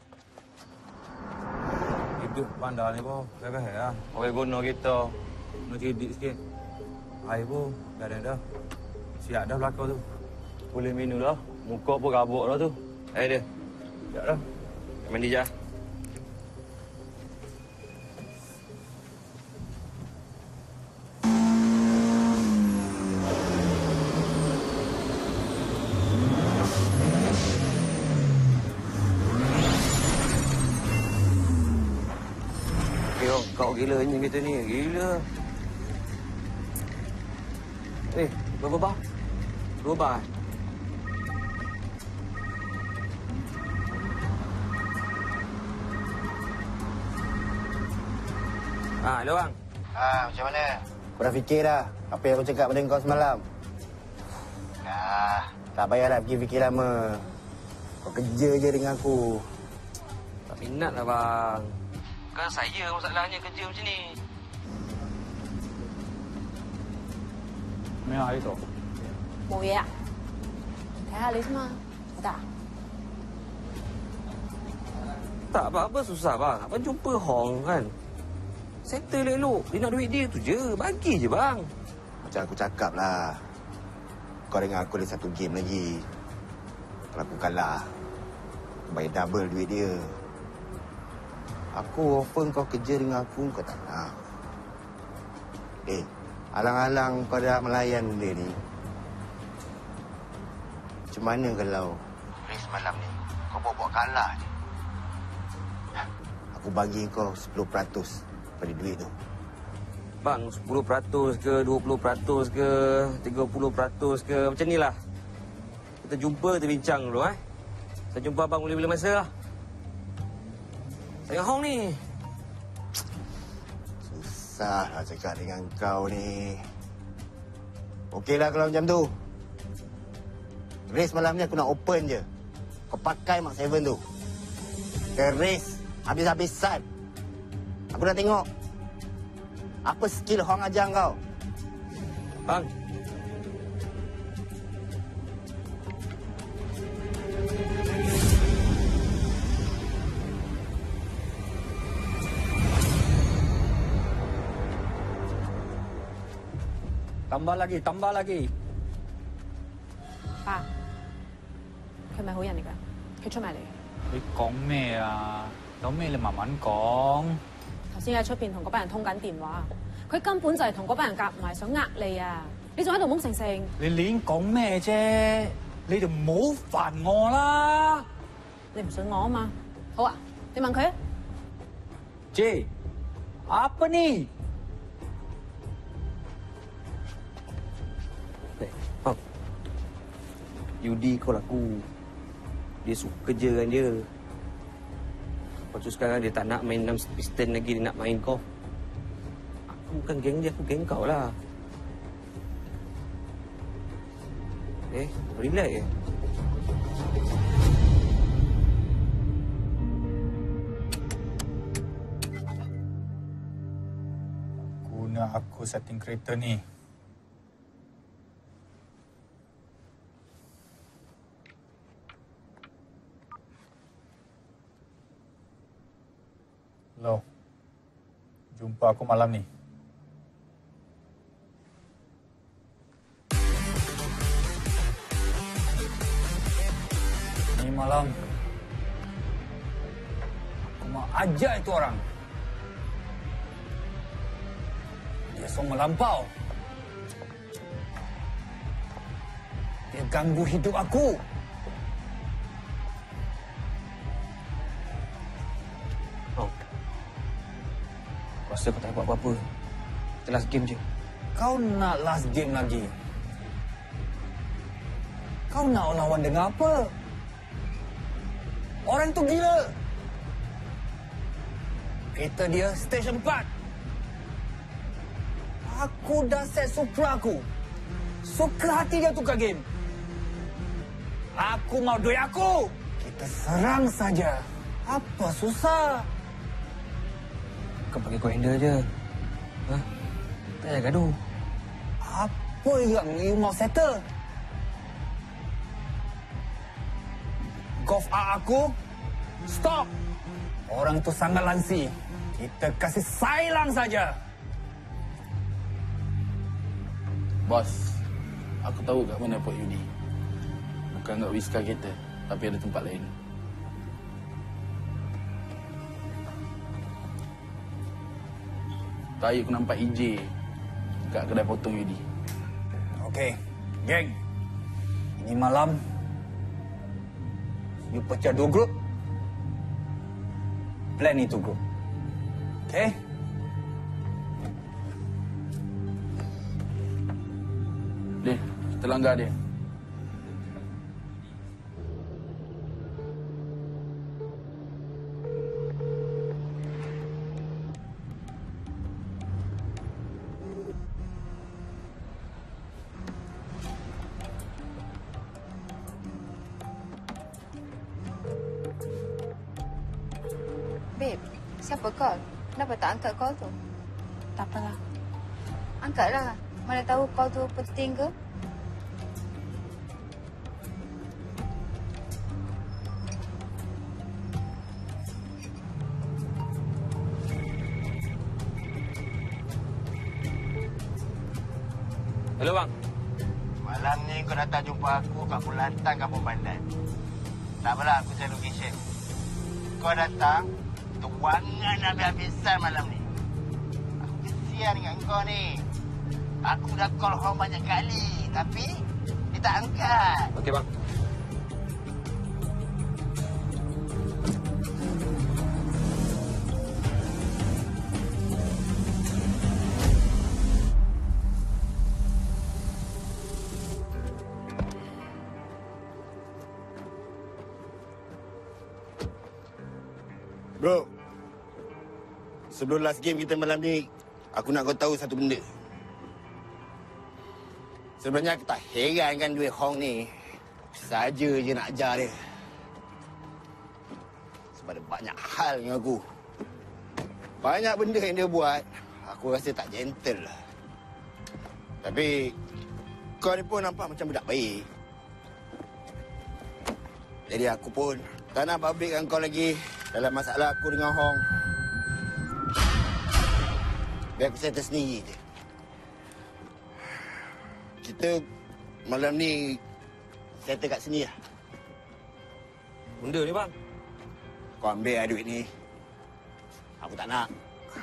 S15: Hidup bandar ni pun bebas ya. Orang guna kita. Nak cerdik sikit. Air pun dah ada dah. Siap dah belakang tu.
S1: Boleh minum dah. Muka pun rabuk dah tu. Air dia.
S15: Siap dah.
S1: Mandi je. Kau gila enjin kita ni. Gila. Eh, berapa bar? Dua bar. Ah, hello bang.
S4: Ah, macam mana? Kau dah fikir dah apa yang aku cakap pada kau semalam? Ah, tak payah nak fikir-fikir lama. Kau kerja je dengan aku.
S1: Tak minat lah bang. Kan saya masalahnya kerja macam ni.
S12: Mai air tu.
S7: 冇嘢啊，睇下你啫嘛，老大。
S1: Tak, bang. Apa susah, bang? Abang jumpa Hong kan. Settle elok. Dia nak duit dia tu je. Bagi je, bang.
S4: Macam aku cakap lah. Kau dengan aku ada satu game lagi. Kalau aku kalah, aku bayar double duit dia. Aku offer kau kerja dengan aku, kau tak nak. Eh, alang-alang kau dah melayan benda ni. Macam mana kalau race malam ni kau bawa-bawa kalah je? Aku bagi kau sepuluh peratus pada duit tu.
S1: Bang, sepuluh peratus ke, dua puluh peratus ke, tiga puluh peratus ke, macam ni lah. Kita jumpa, kita bincang dulu, eh. Saya jumpa abang bila-bila masa lah. Saya Hong ni.
S4: Susah lah cakap dengan kau ni. Okeylah kalau macam tu. Race malam ni aku nak open je. Kau pakai Mark tujuh tu. Ke race habis-habisan. Aku dah tengok apa skill Hong ajar kau.
S1: Bang.
S11: Tambah lagi, tambah lagi.
S7: 爸，佢咪好人嚟㗎？佢出埋嚟。
S11: 你講咩啊？有咩你慢慢講。
S7: 頭先喺出邊同嗰班人通緊電話，佢根本就係同嗰班人夾埋，想呃你啊！你仲喺度懵成成。
S11: 你亂講咩啫？你就唔好煩我啦。
S7: 你唔信我啊嘛？好啊，你問佢啊。
S11: J, apa ni?
S1: Bang, Yudi call aku. Dia suka kerja dengan dia. Lepas tu sekarang dia tak nak main enam piston lagi, dia nak main golf. Aku bukan geng dia, aku geng kau lah. Eh, relax je.
S11: Guna aku setting kereta ni. Hello. Jumpa aku malam ni. Ni malam aku mau ajar itu orang. Dia so melampau. Dia ganggu hidup aku.
S1: Oh. Rasa kau tak buat apa-apa. Kita last game je.
S11: Kau nak last game lagi? Kau nak lawan dengan apa? Orang tu gila. Kereta dia station empat. Aku dah set Supra aku. Suka hati dia tukar game. Aku mau duit aku. Kita serang saja. Apa susah?
S1: Kau pakai kau handle je. Ha? Tak payah gaduh.
S11: Apa yang you mau settle? Golf A aku? Stop! Orang tu sangat lansi. Kita kasih sailang saja.
S17: Bos, aku tahu kat mana Port Yudi. Bukan kat Wiska kita, tapi ada tempat lain. Tadi aku nampak E J kat kedai potong Yudi.
S11: Okey, geng. Ini malam, you pecah dua grup. Plan itu grup. Okey?
S17: Dia, kita langgar dia.
S9: Babe, siapa call? Kenapa tak angkat call tu?
S7: Tak apalah.
S9: Angkatlah. Mana tahu call tu penting ke?
S1: Halo, bang.
S4: Malam ni kau datang jumpa aku kat Pulantang Kampung Pandan. Tak apalah, aku cari location. Kau datang, tuangan habis-habisan malam ni. Aku kesian dengan kau ni. Aku dah call Hong banyak kali, tapi dia tak angkat.
S1: Okey, bang.
S4: Bro, sebelum last game kita malam ni, aku nak kau tahu satu benda. Sebenarnya aku tak heran kan duit Hong ni. Saja je nak ajar dia. Sebab ada banyak hal dengan aku. Banyak benda yang dia buat, aku rasa tak gentle lah. Tapi, kau ni pun nampak macam budak baik. Jadi aku pun tak nak babitkan kau lagi dalam masalah aku dengan Hong. Biar aku settle sendiri je. Kita malam ni settle kat sini lah.
S1: Benda ni, bang.
S4: Kau ambil lah duit ni. Aku tak nak.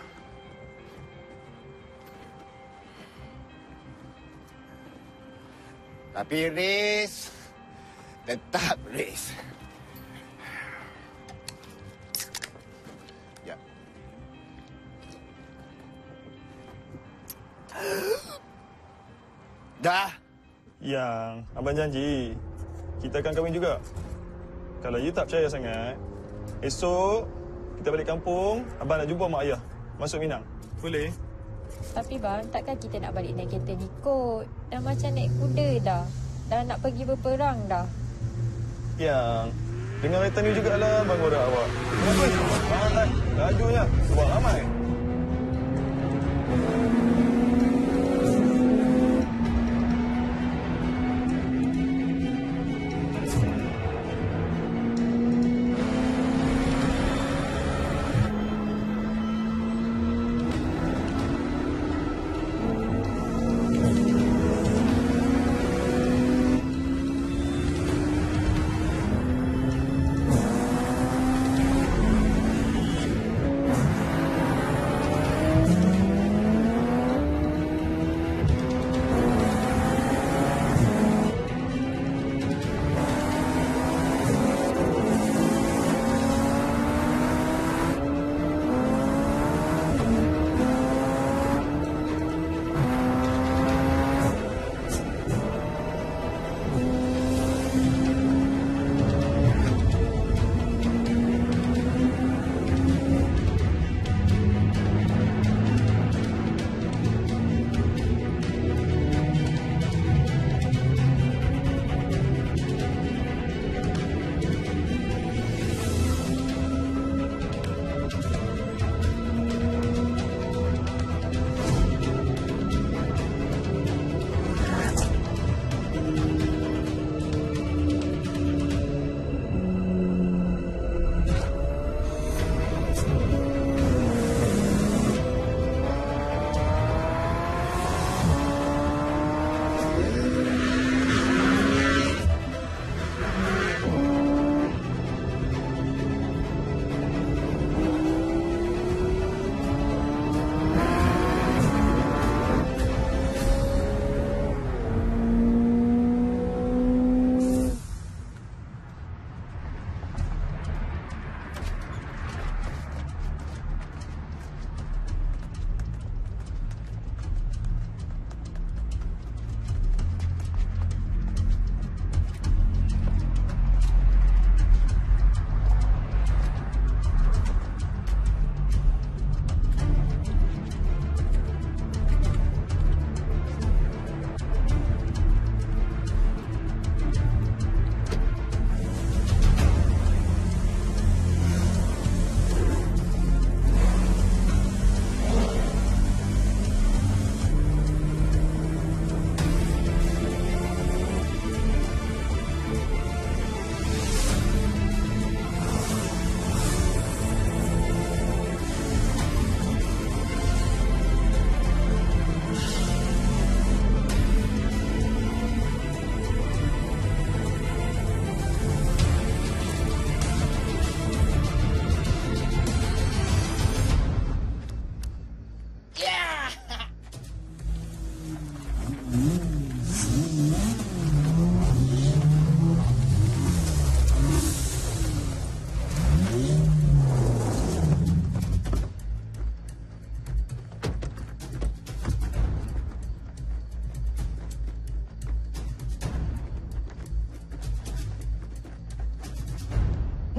S4: Tapi Riz, tetap Riz. Ya. Dah.
S5: Yang abang janji, kita akan kahwin juga. Kalau you tak percaya sangat, esok kita balik kampung, abang nak jumpa mak ayah. Masuk Minang. Boleh?
S9: Tapi bang, takkan kita nak balik naik kereta ni kot? Dah macam naik kuda dah. Dah nak pergi berperang dah.
S5: Yang, dengan kereta ni jugalah abang gorak awak. Kenapa? Ramai, lajunya. Sebab ramai.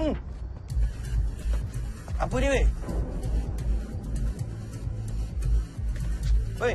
S1: Hmm. Apa ni, weh? Weh.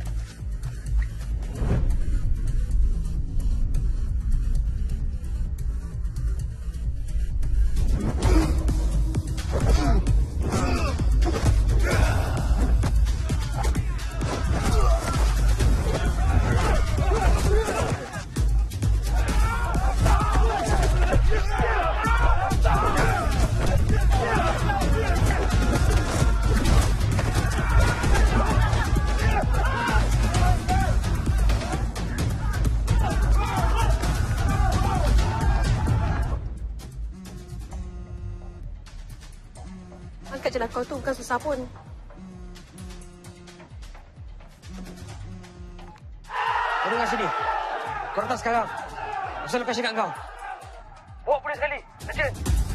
S9: Angkat je lah kau tu, bukan susah pun.
S1: Kau dengar sini. Kau datang sekarang. Asal lokasi kat kau. Bawa polis sekali. Action.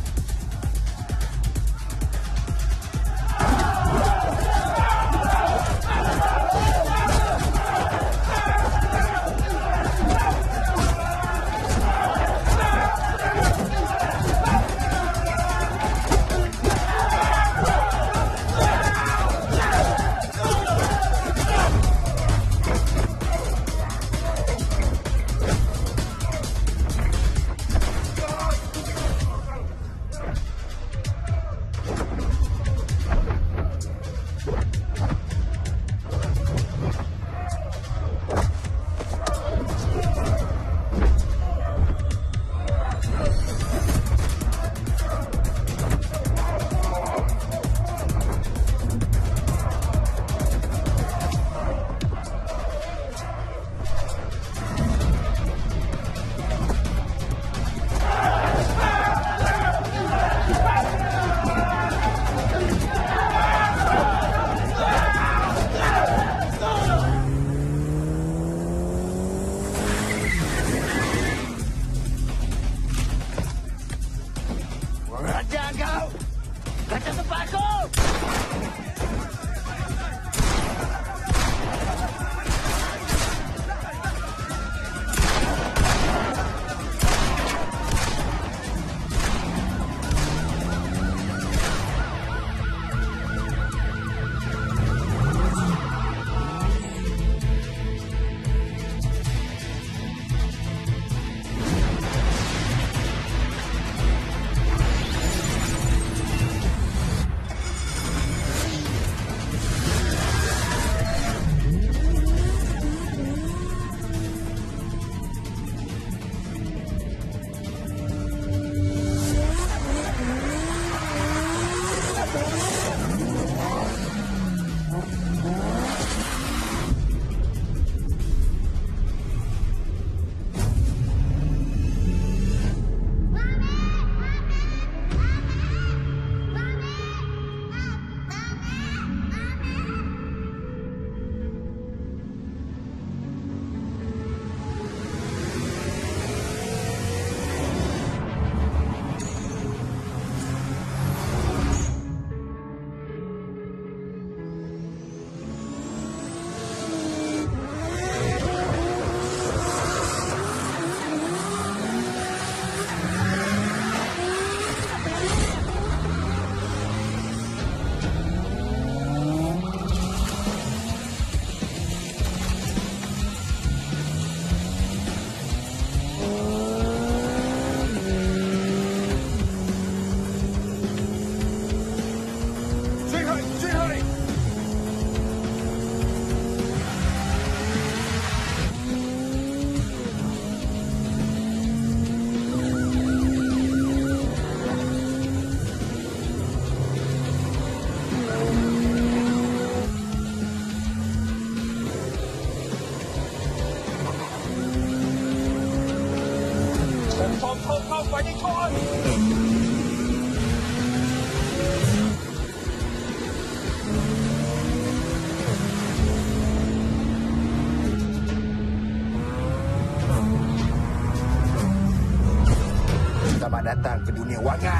S4: Selamat datang ke dunia wangan.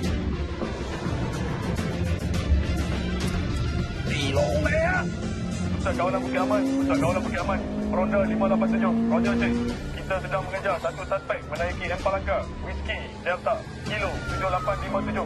S4: Đi luôn mẹ.
S5: Pusat Kawalan Bukit Aman. Pusat Kawalan Bukit Aman. Ronda lima lapan tujuh. Roger cek. Kita sedang mengejar satu suspek menaiki Empal Langka. Whisky Delta. Kilo tujuh lapan lima tujuh.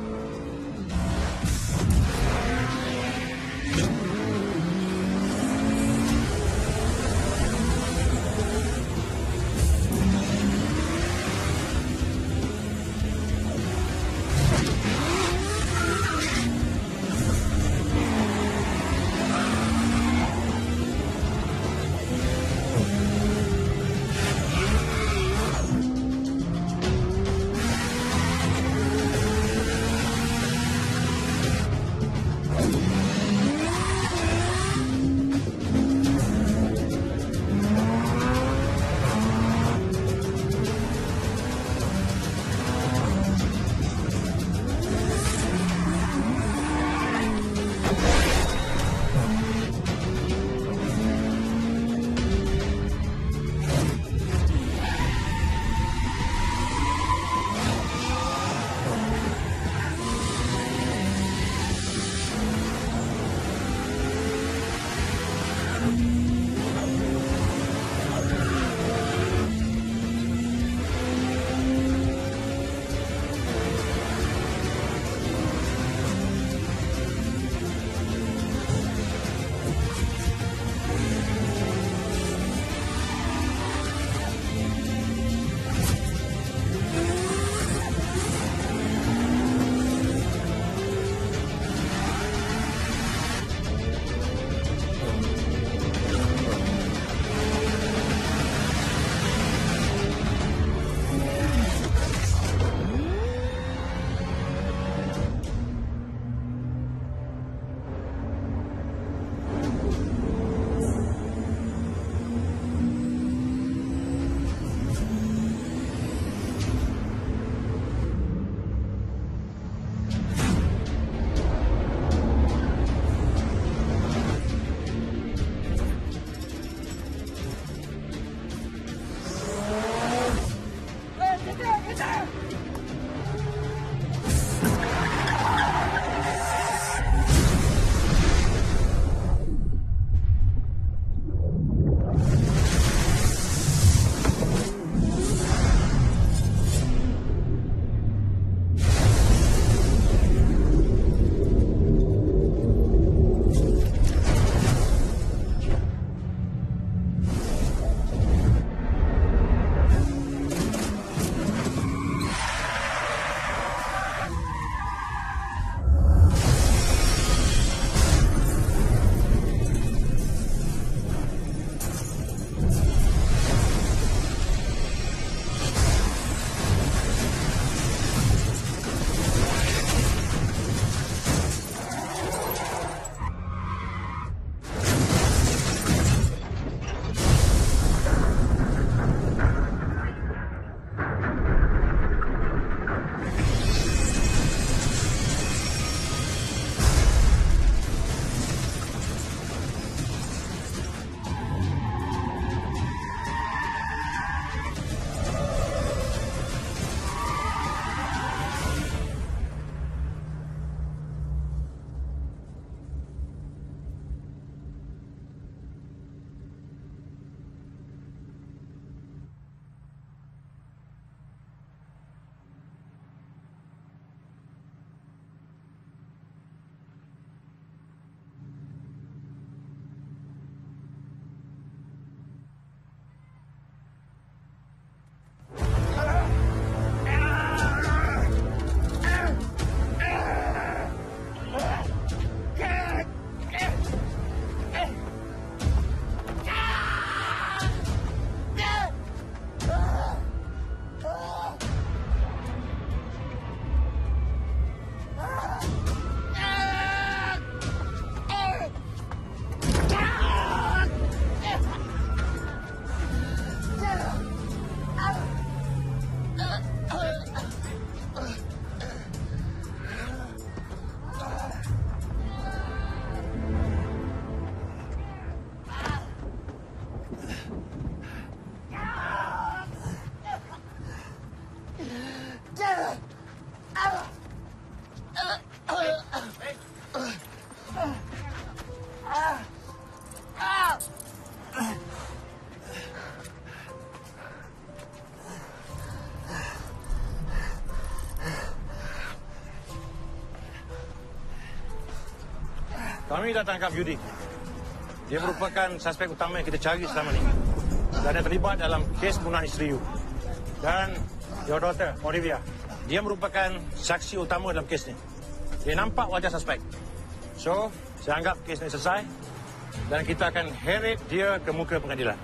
S18: Kami dah tangkap Yudi. Dia merupakan suspek utama yang kita cari selama ini. Dan dia terlibat dalam kes pembunuhan isteri you. Dan your daughter, Olivia. Dia merupakan saksi utama dalam kes ni. Dia nampak wajah suspek. So, saya anggap kes ini selesai. Dan kita akan heret dia ke muka pengadilan.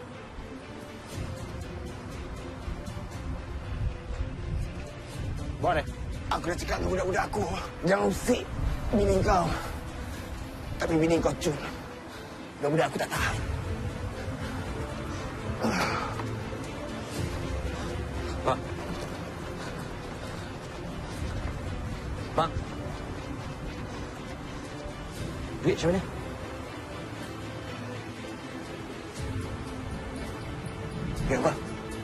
S18: Boleh.
S4: Aku dah cakap dengan budak-budak aku. Jangan usik bini kau. Tapi bini kau cun. Budak-budak aku tak tahan.
S15: Bang. Bang. Duit macam mana?
S4: Ya, Bang.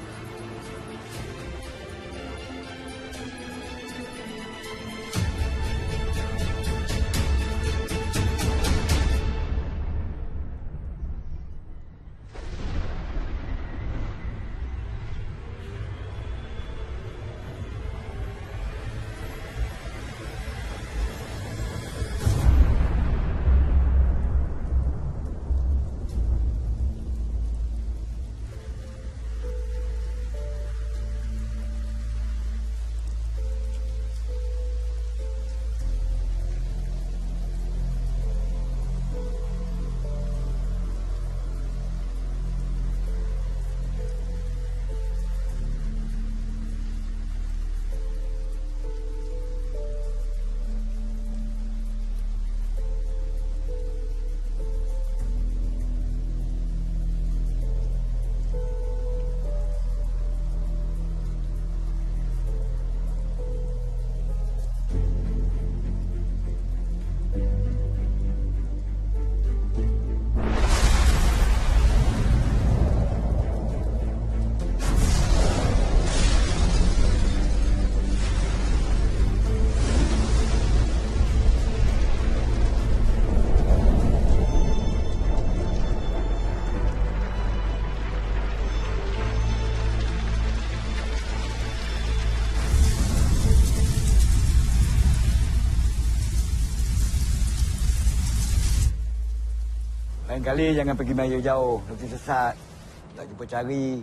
S3: Lain kali jangan pergi main jauh-jauh. Nanti sesat. Tak jumpa cari.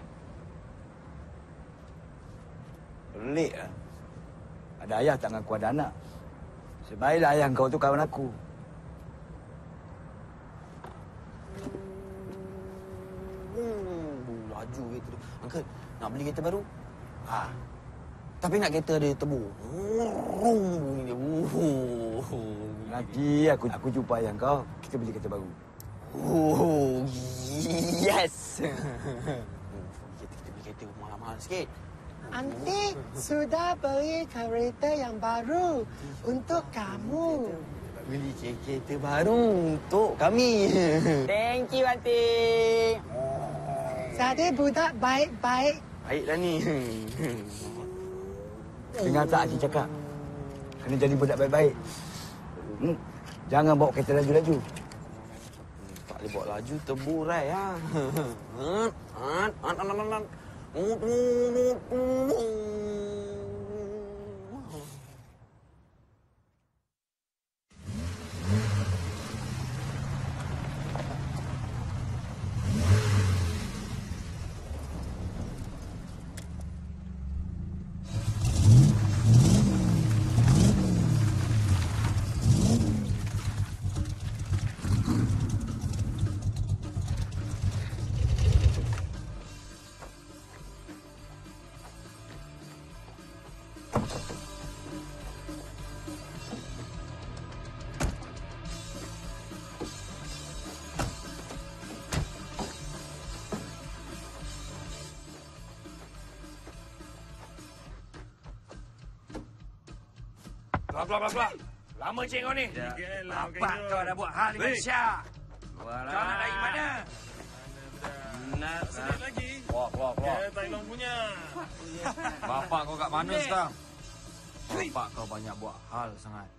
S3: Pelik lah. Ada ayah tak ngaku ada anak. Sebaiklah ayah kau tu kawan aku.
S14: Hmm, laju kereta tu. Uncle, nak beli kereta baru? Ha. Tapi nak kereta ada turbo. Rung bunyi dia.
S3: Nanti aku aku jumpa ayah kau. Kita beli kereta baru.
S14: Oh, yes. Kita, kita beli kereta mahal-mahal sikit.
S13: Aunty sudah beli kereta yang baru untuk kamu.
S14: Beli kereta baru untuk kami. Thank you, Aunty.
S13: Jadi budak baik-baik.
S14: Baiklah ni.
S3: Dengar tak Haji cakap? Kena jadi budak baik-baik. Hmm. Jangan bawa kereta laju-laju.
S14: Tak boleh bawa laju, terburai ha. Han, han, han, han, han, han.
S18: Keluar, keluar, keluar. Lama cik kau ni.
S15: Apa kau dah buat hal dengan Syak? Kau nak lari mana?
S18: Nak sedikit lagi.
S15: Keluar, keluar, keluar.
S18: Dia Tai Long punya.
S15: Bapak kau kat mana sekarang? Bapak kau banyak buat hal sangat.